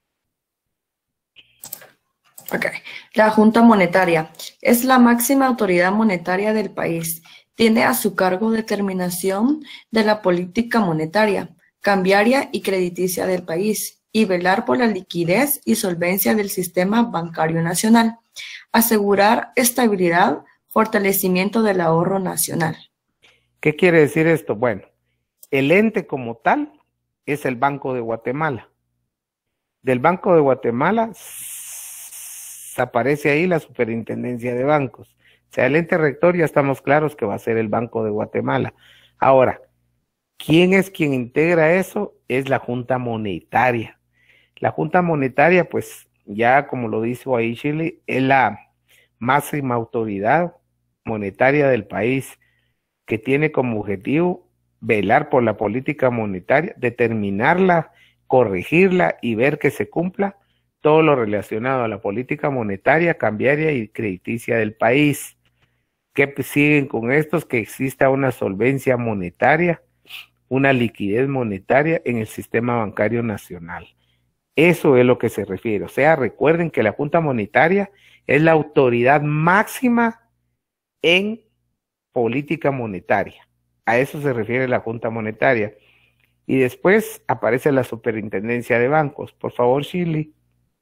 Ok. La Junta Monetaria es la máxima autoridad monetaria del país. Tiene a su cargo determinación de la política monetaria, cambiaria y crediticia del país y velar por la liquidez y solvencia del sistema bancario nacional, asegurar estabilidad, fortalecimiento del ahorro nacional. ¿Qué quiere decir esto? Bueno, el ente como tal es el Banco de Guatemala. Del Banco de Guatemala aparece ahí la superintendencia de bancos. O sea, el ente rector ya estamos claros que va a ser el Banco de Guatemala. Ahora, ¿quién es quien integra eso? Es la Junta Monetaria. La Junta Monetaria, pues ya como lo dice ahí Shirley, es la máxima autoridad monetaria del país que tiene como objetivo velar por la política monetaria, determinarla, corregirla y ver que se cumpla todo lo relacionado a la política monetaria, cambiaria y crediticia del país. ¿Qué siguen con estos? Que exista una solvencia monetaria, una liquidez monetaria en el sistema bancario nacional. Eso es lo que se refiere. O sea, recuerden que la Junta Monetaria es la autoridad máxima en política monetaria. A eso se refiere la Junta Monetaria. Y después aparece la Superintendencia de Bancos. Por favor, Shirley.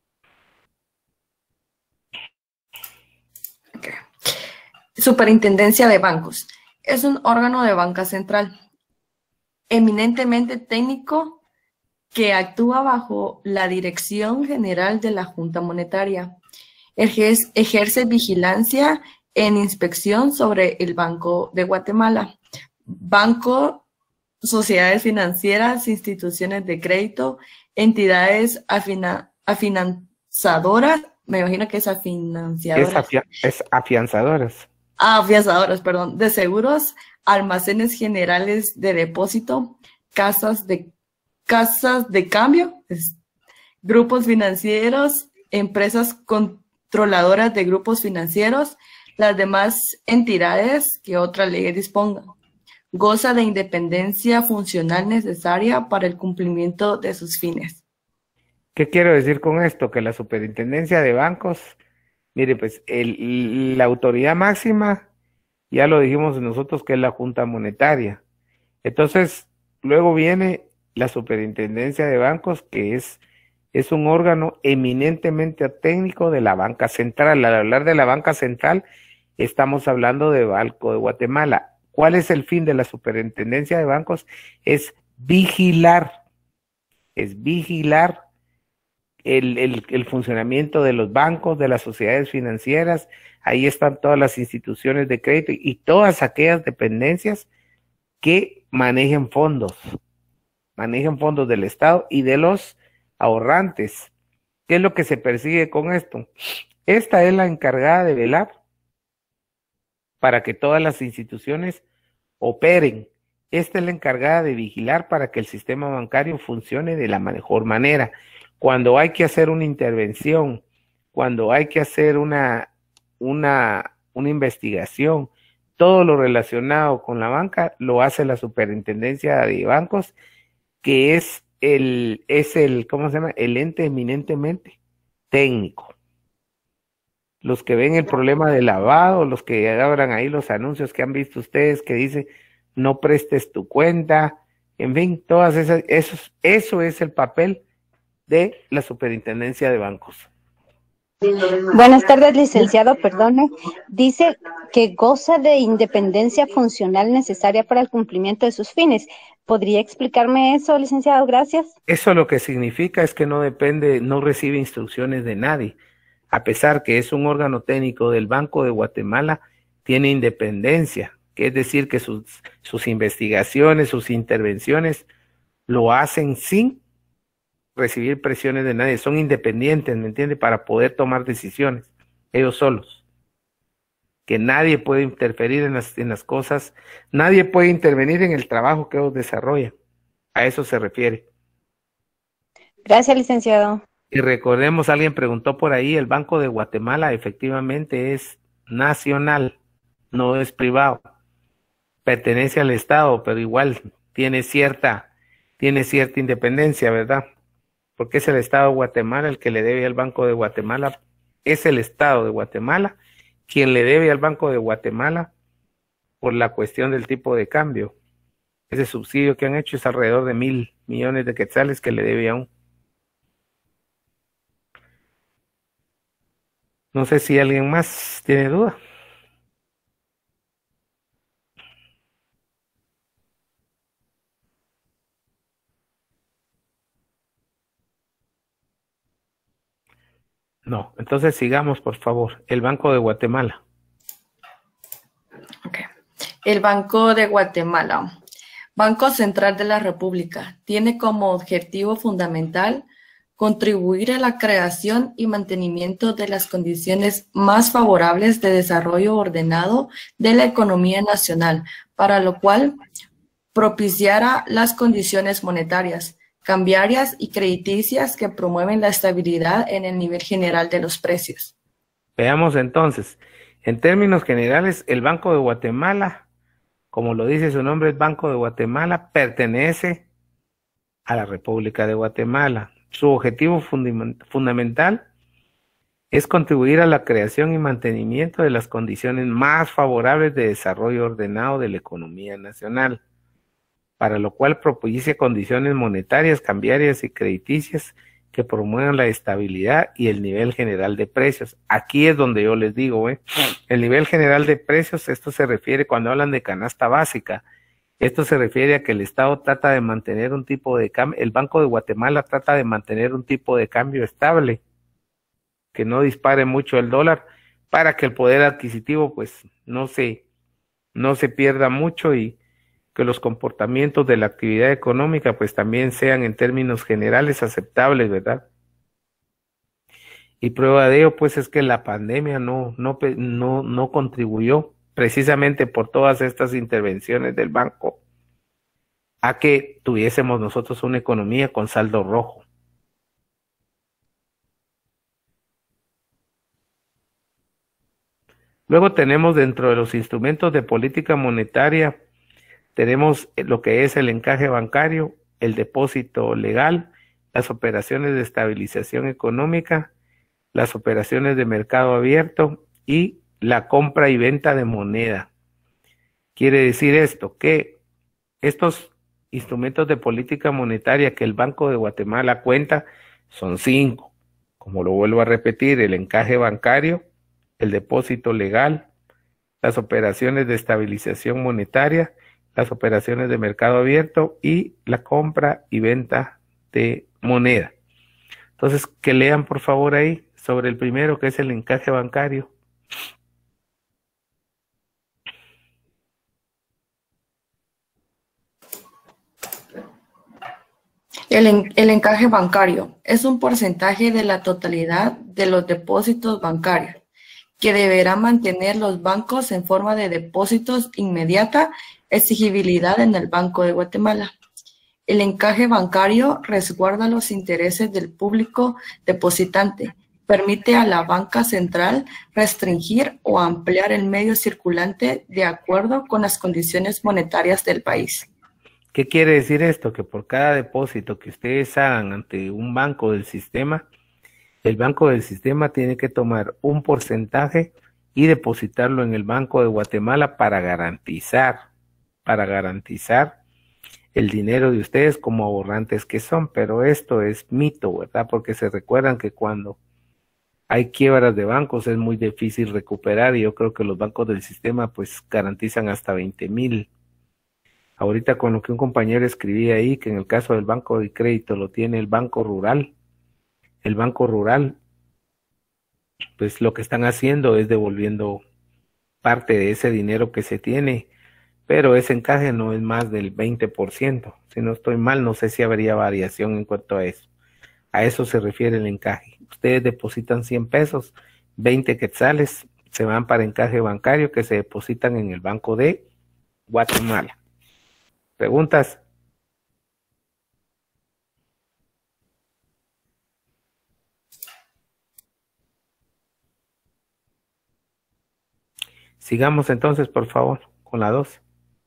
Okay. Superintendencia de Bancos. Es un órgano de banca central, eminentemente técnico, que actúa bajo la dirección general de la Junta Monetaria. Ejerce vigilancia en inspección sobre el Banco de Guatemala, banco, sociedades financieras, instituciones de crédito, entidades afianzadoras, me imagino que es afinanciadoras. Es afianzadoras. Afianzadoras, perdón, de seguros, almacenes generales de depósito, casas de cambio, grupos financieros, empresas controladoras de grupos financieros, las demás entidades que otra ley disponga. Goza de independencia funcional necesaria para el cumplimiento de sus fines. ¿Qué quiero decir con esto? Que la superintendencia de bancos, mire, pues la autoridad máxima, ya lo dijimos nosotros que es la Junta Monetaria. Entonces, luego viene la superintendencia de bancos, que es un órgano eminentemente técnico de la banca central. Al hablar de la banca central, estamos hablando de Banco de Guatemala. ¿Cuál es el fin de la superintendencia de bancos? Es vigilar el funcionamiento de los bancos, de las sociedades financieras. Ahí están todas las instituciones de crédito y todas aquellas dependencias que manejen fondos del Estado y de los ahorrantes. ¿Qué es lo que se persigue con esto? Esta es la encargada de velar para que todas las instituciones operen. Esta es la encargada de vigilar para que el sistema bancario funcione de la mejor manera. Cuando hay que hacer una intervención, cuando hay que hacer una investigación, todo lo relacionado con la banca lo hace la superintendencia de bancos, que es ¿cómo se llama? El ente eminentemente técnico. Los que ven el problema de lavado, los que abran ahí los anuncios que han visto ustedes que dice no prestes tu cuenta, en fin, todas esas, eso es el papel de la superintendencia de bancos. Buenas tardes, licenciado, perdone. Dice que goza de independencia funcional necesaria para el cumplimiento de sus fines. ¿Podría explicarme eso, licenciado? Gracias. Eso lo que significa es que no depende, no recibe instrucciones de nadie. A pesar que es un órgano técnico del Banco de Guatemala, tiene independencia, que es decir que sus investigaciones, sus intervenciones lo hacen sin recibir presiones de nadie, son independientes, ¿me entiende? Para poder tomar decisiones, ellos solos. Que nadie puede interferir en las cosas, nadie puede intervenir en el trabajo que ellos desarrollan. A eso se refiere. Gracias, licenciado. Y recordemos, alguien preguntó por ahí, el Banco de Guatemala efectivamente es nacional, no es privado. Pertenece al Estado, pero igual tiene cierta independencia, ¿verdad? Porque es el Estado de Guatemala el que le debe al Banco de Guatemala, es el Estado de Guatemala quien le debe al Banco de Guatemala por la cuestión del tipo de cambio. Ese subsidio que han hecho es alrededor de 1,000 millones de quetzales que le debe aún. No sé si alguien más tiene duda. No, entonces sigamos, por favor. El Banco de Guatemala. Okay. El Banco de Guatemala, Banco Central de la República, tiene como objetivo fundamental contribuir a la creación y mantenimiento de las condiciones más favorables de desarrollo ordenado de la economía nacional, para lo cual propiciará las condiciones monetarias, cambiarias y crediticias que promueven la estabilidad en el nivel general de los precios. Veamos entonces, en términos generales, el Banco de Guatemala, como lo dice su nombre, el Banco de Guatemala pertenece a la República de Guatemala. Su objetivo fundamental es contribuir a la creación y mantenimiento de las condiciones más favorables de desarrollo ordenado de la economía nacional, para lo cual propicia condiciones monetarias, cambiarias y crediticias que promuevan la estabilidad y el nivel general de precios. Aquí es donde yo les digo, el nivel general de precios, esto se refiere cuando hablan de canasta básica, esto se refiere a que el Estado trata de mantener un tipo de cambio, el Banco de Guatemala trata de mantener un tipo de cambio estable, que no dispare mucho el dólar, para que el poder adquisitivo pues no se pierda mucho y que los comportamientos de la actividad económica pues también sean en términos generales aceptables, ¿verdad? Y prueba de ello pues es que la pandemia no contribuyó precisamente por todas estas intervenciones del banco a que tuviésemos nosotros una economía con saldo rojo. Luego tenemos dentro de los instrumentos de política monetaria, tenemos lo que es el encaje bancario, el depósito legal, las operaciones de estabilización económica, las operaciones de mercado abierto y la compra y venta de moneda. Quiere decir esto, que estos instrumentos de política monetaria que el Banco de Guatemala cuenta son 5. Como lo vuelvo a repetir, el encaje bancario, el depósito legal, las operaciones de estabilización monetaria, las operaciones de mercado abierto y la compra y venta de moneda. Entonces, que lean por favor ahí sobre el primero, que es el encaje bancario. El encaje bancario es un porcentaje de la totalidad de los depósitos bancarios que deberá mantener los bancos en forma de depósitos inmediata exigibilidad en el Banco de Guatemala. El encaje bancario resguarda los intereses del público depositante, permite a la banca central restringir o ampliar el medio circulante de acuerdo con las condiciones monetarias del país. ¿Qué quiere decir esto? Que por cada depósito que ustedes hagan ante un banco del sistema, el banco del sistema tiene que tomar un porcentaje y depositarlo en el Banco de Guatemala para garantizar el dinero de ustedes como ahorrantes que son, pero esto es mito, ¿verdad? Porque se recuerdan que cuando hay quiebras de bancos, es muy difícil recuperar y yo creo que los bancos del sistema pues garantizan hasta 20,000. Ahorita con lo que un compañero escribía ahí, que en el caso del banco de crédito lo tiene el Banco Rural, pues lo que están haciendo es devolviendo parte de ese dinero que se tiene, pero ese encaje no es más del 20%. Si no estoy mal, no sé si habría variación en cuanto a eso. A eso se refiere el encaje. Ustedes depositan 100 pesos, 20 quetzales se van para encaje bancario que se depositan en el Banco de Guatemala. ¿Preguntas? Sigamos entonces, por favor, con la 2.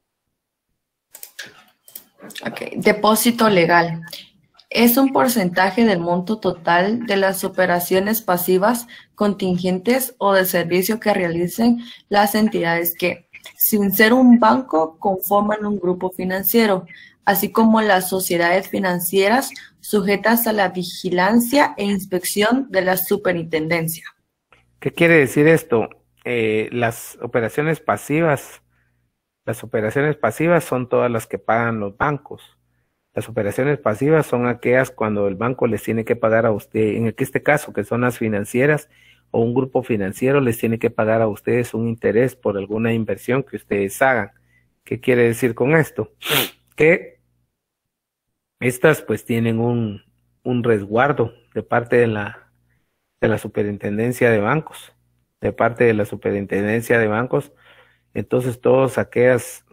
Ok, depósito legal. Es un porcentaje del monto total de las operaciones pasivas, contingentes o de servicio que realicen las entidades que, sin ser un banco, conforman un grupo financiero, así como las sociedades financieras sujetas a la vigilancia e inspección de la superintendencia. ¿Qué quiere decir esto? Las operaciones pasivas son todas las que pagan los bancos. Las operaciones pasivas son aquellas cuando el banco les tiene que pagar a usted, en este caso que son las financieras o un grupo financiero les tiene que pagar a ustedes un interés por alguna inversión que ustedes hagan. ¿Qué quiere decir con esto? Que estas pues tienen un resguardo de parte de la superintendencia de bancos. Entonces todos aquellos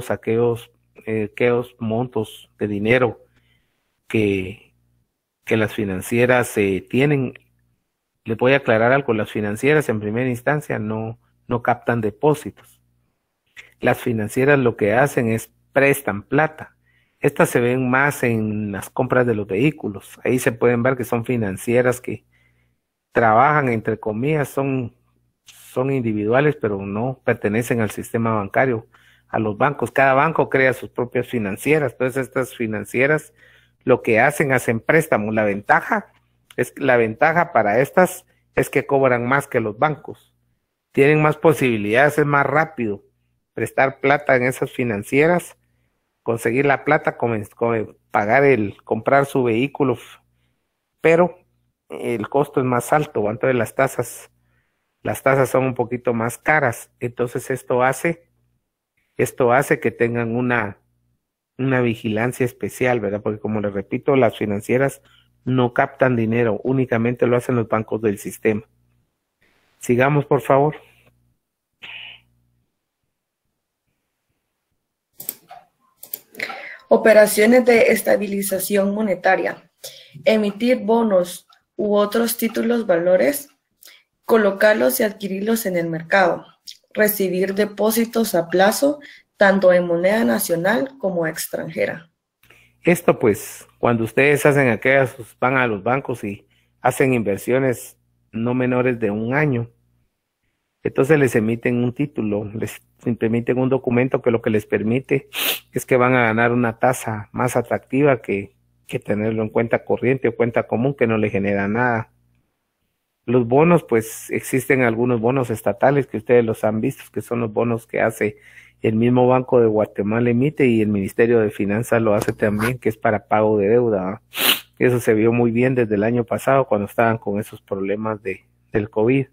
montos de dinero que las financieras tienen, les voy a aclarar algo, las financieras en primera instancia no captan depósitos. Las financieras lo que hacen es prestan plata. Estas se ven más en las compras de los vehículos. Ahí se pueden ver que son financieras que trabajan, entre comillas, son individuales, pero no pertenecen al sistema bancario, a los bancos. Cada banco crea sus propias financieras. Entonces estas financieras lo que hacen préstamos. La ventaja para estas es que cobran más que los bancos. Tienen más posibilidades, es más rápido prestar plata en esas financieras, conseguir la plata, comprar su vehículo, pero el costo es más alto, entonces las tasas son un poquito más caras. Entonces esto hace que tengan una vigilancia especial, ¿verdad? Porque como les repito, las financieras no captan dinero, únicamente lo hacen los bancos del sistema. Sigamos, por favor. Operaciones de estabilización monetaria. Emitir bonos u otros títulos valores, colocarlos y adquirirlos en el mercado. Recibir depósitos a plazo, tanto en moneda nacional como extranjera. Esto pues, cuando ustedes van a los bancos y hacen inversiones no menores de 1 año, entonces les emiten un título, les emiten un documento que lo que les permite es que van a ganar una tasa más atractiva que tenerlo en cuenta corriente o cuenta común que no le genera nada. Los bonos, pues existen algunos bonos estatales que ustedes los han visto, que son los bonos que hace el mismo Banco de Guatemala emite y el Ministerio de Finanzas lo hace también, que es para pago de deuda. Eso se vio muy bien desde el año pasado cuando estaban con esos problemas del COVID.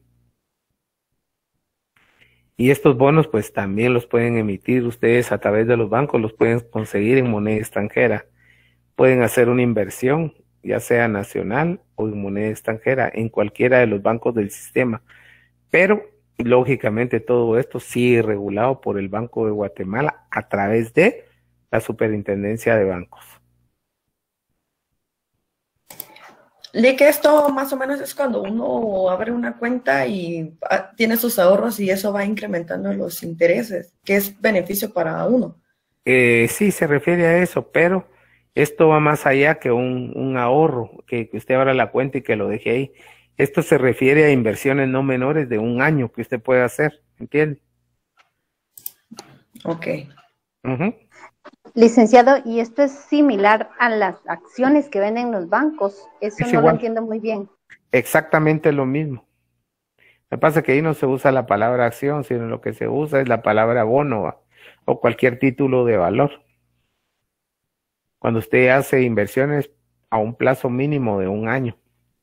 Y estos bonos pues también los pueden emitir ustedes a través de los bancos, los pueden conseguir en moneda extranjera. Pueden hacer una inversión, ya sea nacional o en moneda extranjera, en cualquiera de los bancos del sistema. Pero, lógicamente, todo esto sigue regulado por el Banco de Guatemala a través de la Superintendencia de Bancos. Leí que esto más o menos es cuando uno abre una cuenta y tiene sus ahorros y eso va incrementando los intereses, que es beneficio para uno. Sí, se refiere a eso, pero esto va más allá que un ahorro, que usted abra la cuenta y que lo deje ahí. Esto se refiere a inversiones no menores de 1 año que usted puede hacer, ¿entiende? Ok. Licenciado, ¿y esto es similar a las acciones que venden los bancos? Eso no lo entiendo muy bien. Exactamente lo mismo. Me pasa que ahí no se usa la palabra acción, sino lo que se usa es la palabra bono o cualquier título de valor. Cuando usted hace inversiones a un plazo mínimo de 1 año.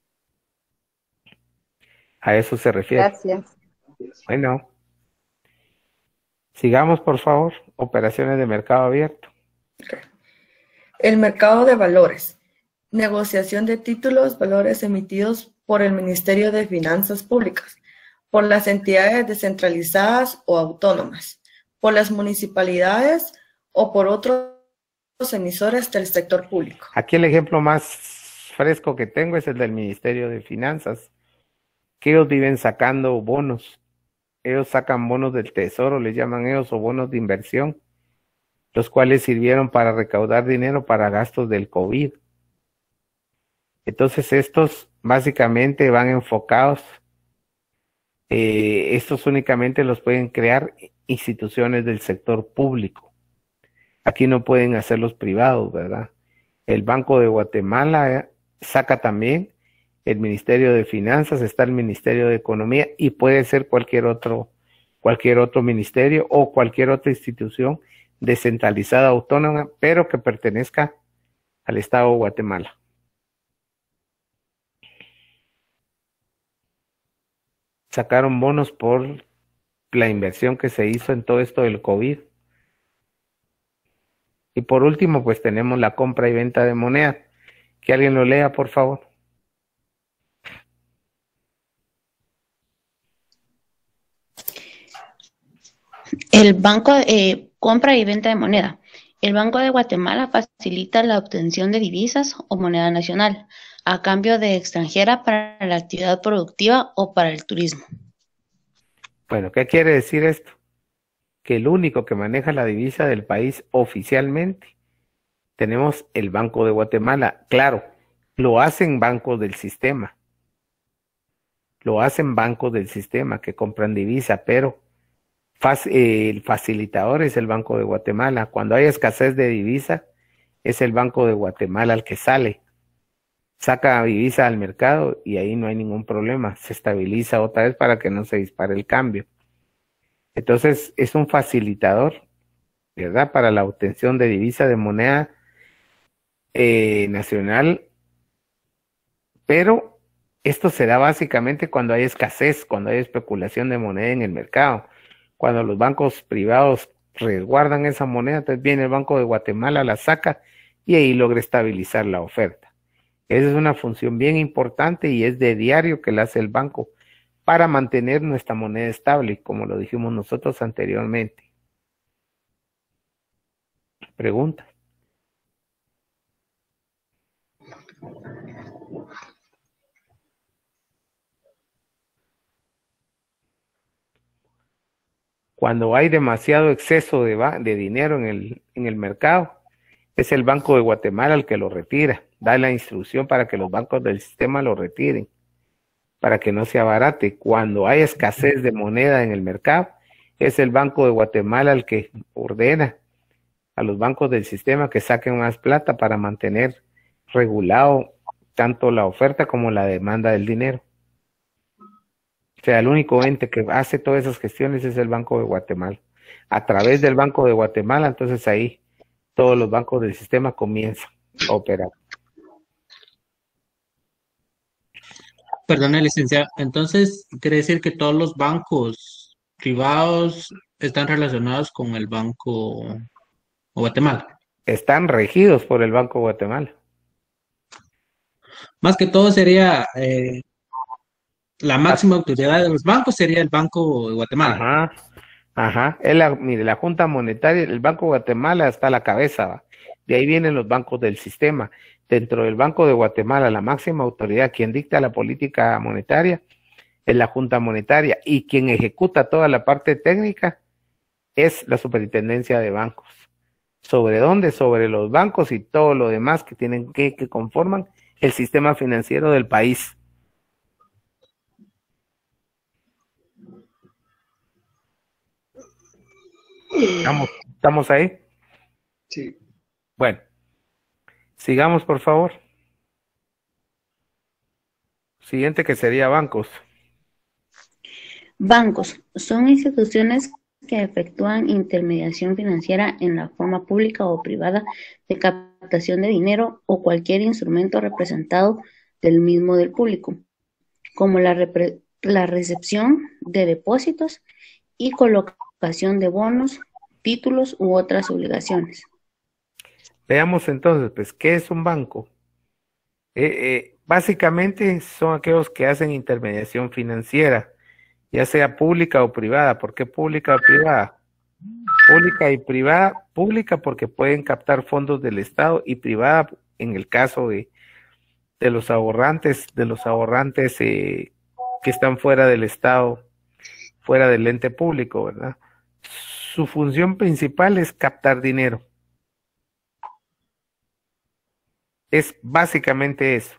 A eso se refiere. Gracias. Bueno, sigamos por favor. Operaciones de mercado abierto. El mercado de valores. Negociación de títulos, valores emitidos por el Ministerio de Finanzas Públicas, por las entidades descentralizadas o autónomas, por las municipalidades o por otros emisores del sector público. Aquí el ejemplo más fresco que tengo es el del Ministerio de Finanzas, que ellos viven sacando bonos. Ellos sacan bonos del tesoro, les llaman ellos, o bonos de inversión, los cuales sirvieron para recaudar dinero para gastos del COVID. Entonces estos básicamente van enfocados, estos únicamente los pueden crear instituciones del sector público. Aquí no pueden hacer los privados, ¿verdad? El Banco de Guatemala saca también, el Ministerio de Finanzas, está el Ministerio de Economía y puede ser cualquier otro ministerio o cualquier otra institución descentralizada autónoma, pero que pertenezca al Estado de Guatemala. Sacaron bonos por la inversión que se hizo en todo esto del COVID. Y por último, pues tenemos la compra y venta de moneda. Que alguien lo lea, por favor. El banco, compra y venta de moneda. El Banco de Guatemala facilita la obtención de divisas o moneda nacional a cambio de extranjera para la actividad productiva o para el turismo. Bueno, ¿qué quiere decir esto? Que el único que maneja la divisa del país oficialmente tenemos el Banco de Guatemala. Claro, lo hacen bancos del sistema. Lo hacen bancos del sistema que compran divisa, pero el facilitador es el Banco de Guatemala. Cuando hay escasez de divisa, es el Banco de Guatemala el que sale. Saca divisa al mercado y ahí no hay ningún problema. Se estabiliza otra vez para que no se dispare el cambio. Entonces, es un facilitador, ¿verdad? Para la obtención de divisa de moneda nacional. Pero esto se da básicamente cuando hay escasez, cuando hay especulación de moneda en el mercado. Cuando los bancos privados resguardan esa moneda, entonces viene el Banco de Guatemala, la saca y ahí logra estabilizar la oferta. Esa es una función bien importante y es de diario que la hace el banco para mantener nuestra moneda estable, como lo dijimos nosotros anteriormente. ¿Preguntas? Cuando hay demasiado exceso de dinero en el mercado, es el Banco de Guatemala el que lo retira. Da la instrucción para que los bancos del sistema lo retiren, para que no se abarate. Cuando hay escasez de moneda en el mercado, es el Banco de Guatemala el que ordena a los bancos del sistema que saquen más plata para mantener regulado tanto la oferta como la demanda del dinero. O sea, el único ente que hace todas esas gestiones es el Banco de Guatemala. A través del Banco de Guatemala, entonces ahí todos los bancos del sistema comienzan a operar. Perdone, licenciado. Entonces, quiere decir que todos los bancos privados están relacionados con el Banco de Guatemala. Están regidos por el Banco de Guatemala. Más que todo sería la máxima autoridad de los bancos sería el Banco de Guatemala. Ajá. Mire, la Junta Monetaria, el Banco de Guatemala está a la cabeza, ¿va? De ahí vienen los bancos del sistema. Dentro del Banco de Guatemala, la máxima autoridad, quien dicta la política monetaria, es la Junta Monetaria, y quien ejecuta toda la parte técnica es la Superintendencia de Bancos. ¿Sobre dónde? Sobre los bancos y todo lo demás que conforman el sistema financiero del país. ¿Estamos ahí? Sí. Bueno, sigamos por favor. Siguiente que sería bancos. Bancos son instituciones que efectúan intermediación financiera en la forma pública o privada de captación de dinero o cualquier instrumento representado del mismo del público, como la recepción de depósitos y colocación de bonos, títulos u otras obligaciones. Veamos entonces, pues, ¿qué es un banco? Básicamente son aquellos que hacen intermediación financiera, ya sea pública o privada. ¿Por qué pública o privada? Pública y privada, pública porque pueden captar fondos del Estado, y privada en el caso de los ahorrantes que están fuera del Estado, fuera del ente público, ¿verdad? Su función principal es captar dinero. Es básicamente eso.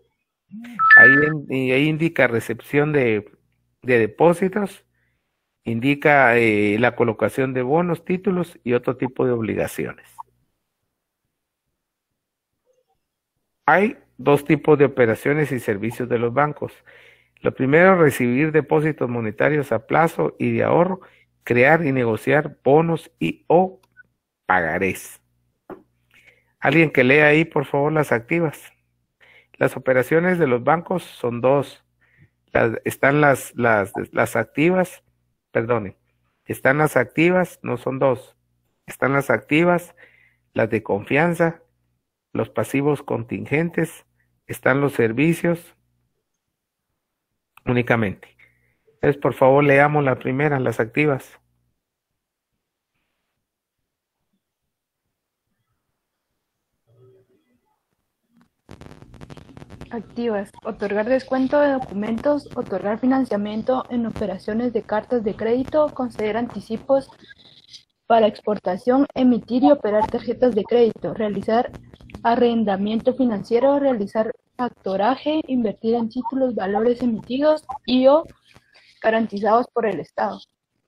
Ahí indica recepción de depósitos, indica la colocación de bonos, títulos y otro tipo de obligaciones. Hay dos tipos de operaciones y servicios de los bancos. Lo primero, recibir depósitos monetarios a plazo y de ahorro, crear y negociar bonos y o pagarés. Alguien que lea ahí, por favor, las activas. Las operaciones de los bancos son dos. Están las activas, perdonen, están las activas, no son dos. Están las activas, las de confianza, los pasivos contingentes, están los servicios únicamente. Entonces, por favor, leamos la primera, las activas. Activas: otorgar descuento de documentos, otorgar financiamiento en operaciones de cartas de crédito, conceder anticipos para exportación, emitir y operar tarjetas de crédito, realizar arrendamiento financiero, realizar factoraje, invertir en títulos, valores emitidos y o garantizados por el Estado.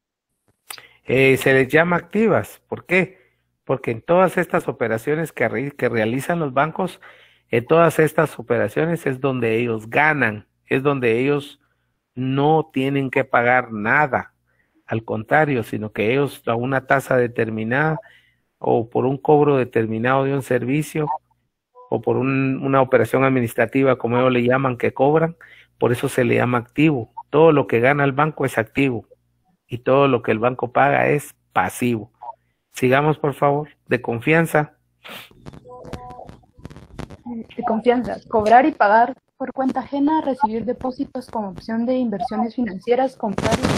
Se les llama activas. ¿Por qué? Porque en todas estas operaciones que realizan los bancos, en todas estas operaciones es donde ellos ganan, es donde ellos no tienen que pagar nada, al contrario, sino que ellos a una tasa determinada o por un cobro determinado de un servicio o por una operación administrativa, como ellos le llaman, que cobran, por eso se le llama activo. Todo lo que gana el banco es activo y todo lo que el banco paga es pasivo. Sigamos, por favor. De confianza. De confianza: cobrar y pagar por cuenta ajena, recibir depósitos con opción de inversiones financieras, comprar y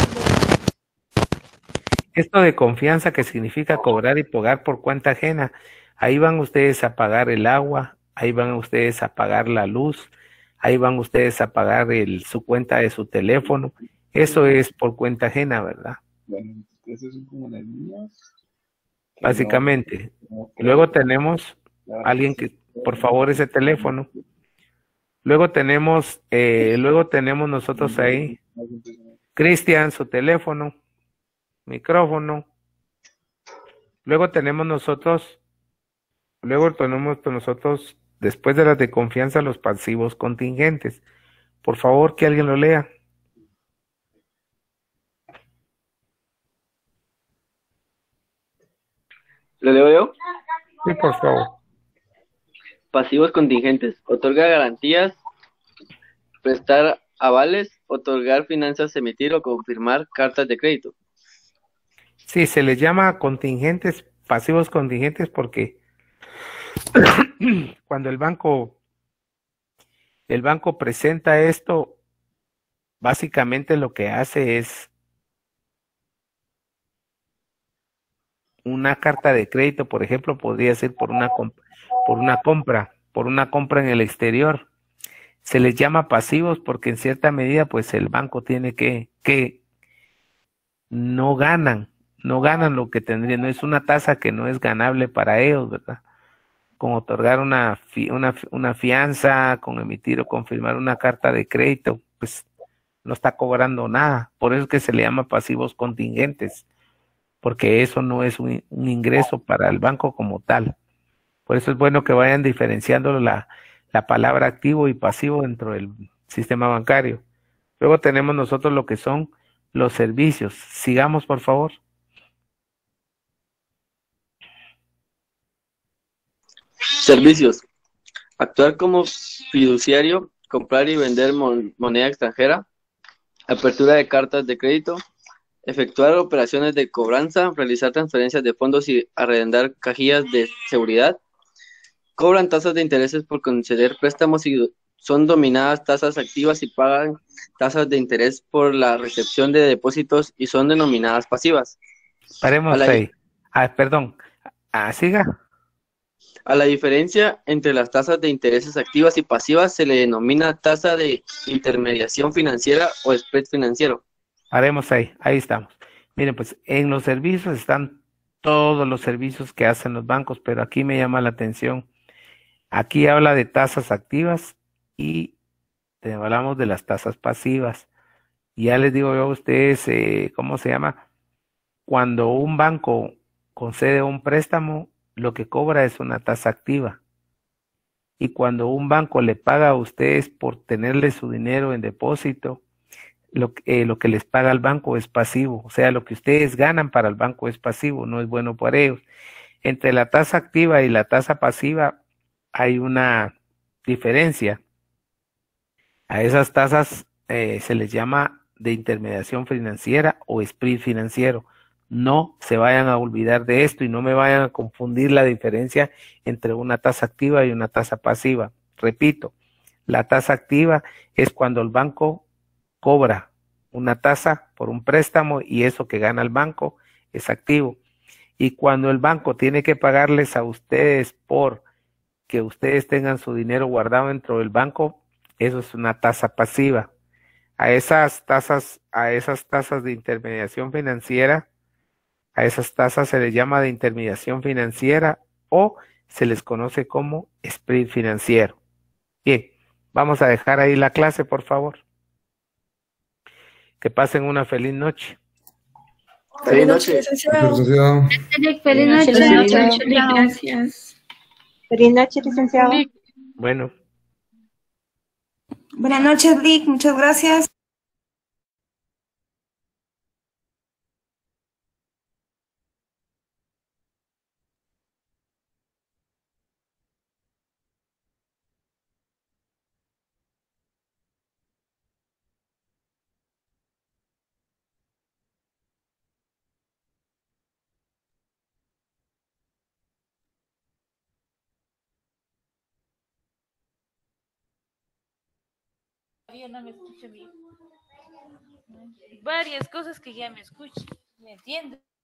Esto de confianza, que significa cobrar y pagar por cuenta ajena, ahí van ustedes a pagar el agua, ahí van ustedes a pagar la luz, ahí van ustedes a pagar su cuenta de su teléfono. Eso es por cuenta ajena, ¿verdad? Bueno, esas son como las mías. Básicamente. Luego tenemos alguien que, por favor, ese teléfono. Luego tenemos nosotros ahí, Cristian, su teléfono, micrófono. Luego tenemos nosotros, después de las de confianza, los pasivos contingentes. Por favor, que alguien lo lea. ¿Lo leo yo? Sí, por favor. Pasivos contingentes: otorgar garantías, prestar avales, otorgar finanzas, emitir o confirmar cartas de crédito. Sí, se les llama contingentes, pasivos contingentes, porque cuando el banco presenta esto, básicamente lo que hace es una carta de crédito, por ejemplo, podría ser por una compra en el exterior. Se les llama pasivos porque en cierta medida pues el banco tiene que no ganan lo que tendrían, no es una tasa que no es ganable para ellos, ¿verdad? Con otorgar una fianza, con emitir o confirmar una carta de crédito, pues no está cobrando nada. Por eso es que se le llama pasivos contingentes, porque eso no es un ingreso para el banco como tal. Por eso es bueno que vayan diferenciando la palabra activo y pasivo dentro del sistema bancario. Luego tenemos nosotros lo que son los servicios. Sigamos, por favor. Servicios. Actuar como fiduciario, comprar y vender moneda extranjera, apertura de cartas de crédito, efectuar operaciones de cobranza, realizar transferencias de fondos y arrendar cajillas de seguridad. Cobran tasas de intereses por conceder préstamos y son dominadas tasas activas y pagan tasas de interés por la recepción de depósitos y son denominadas pasivas. Paremos ahí. Perdón. Siga. A la diferencia entre las tasas de intereses activas y pasivas se le denomina tasa de intermediación financiera o spread financiero. Haremos ahí estamos. Miren, pues en los servicios están todos los servicios que hacen los bancos, pero aquí me llama la atención. Aquí habla de tasas activas y hablamos de las tasas pasivas. Ya les digo yo a ustedes, ¿cómo se llama? Cuando un banco concede un préstamo, lo que cobra es una tasa activa. Y cuando un banco le paga a ustedes por tenerle su dinero en depósito, lo que les paga al banco es pasivo. O sea, lo que ustedes ganan para el banco es pasivo, no es bueno para ellos. Entre la tasa activa y la tasa pasiva hay una diferencia. A esas tasas se les llama de intermediación financiera o spread financiero. No se vayan a olvidar de esto y no me vayan a confundir la diferencia entre una tasa activa y una tasa pasiva. Repito, la tasa activa es cuando el banco cobra una tasa por un préstamo y eso que gana el banco es activo. Y cuando el banco tiene que pagarles a ustedes por que ustedes tengan su dinero guardado dentro del banco, eso es una tasa pasiva. A esas tasas de intermediación financiera, a esas tasas se les llama de intermediación financiera o se les conoce como spread financiero. Bien, vamos a dejar ahí la clase, por favor. Que pasen una feliz noche. Feliz noche. Feliz noche. Gracias. Feliz noche, licenciado. Bueno. Buenas noches, Lick. Muchas gracias. Todavía no me escucho bien. Varias cosas que ya me escucho, ¿me entiendes?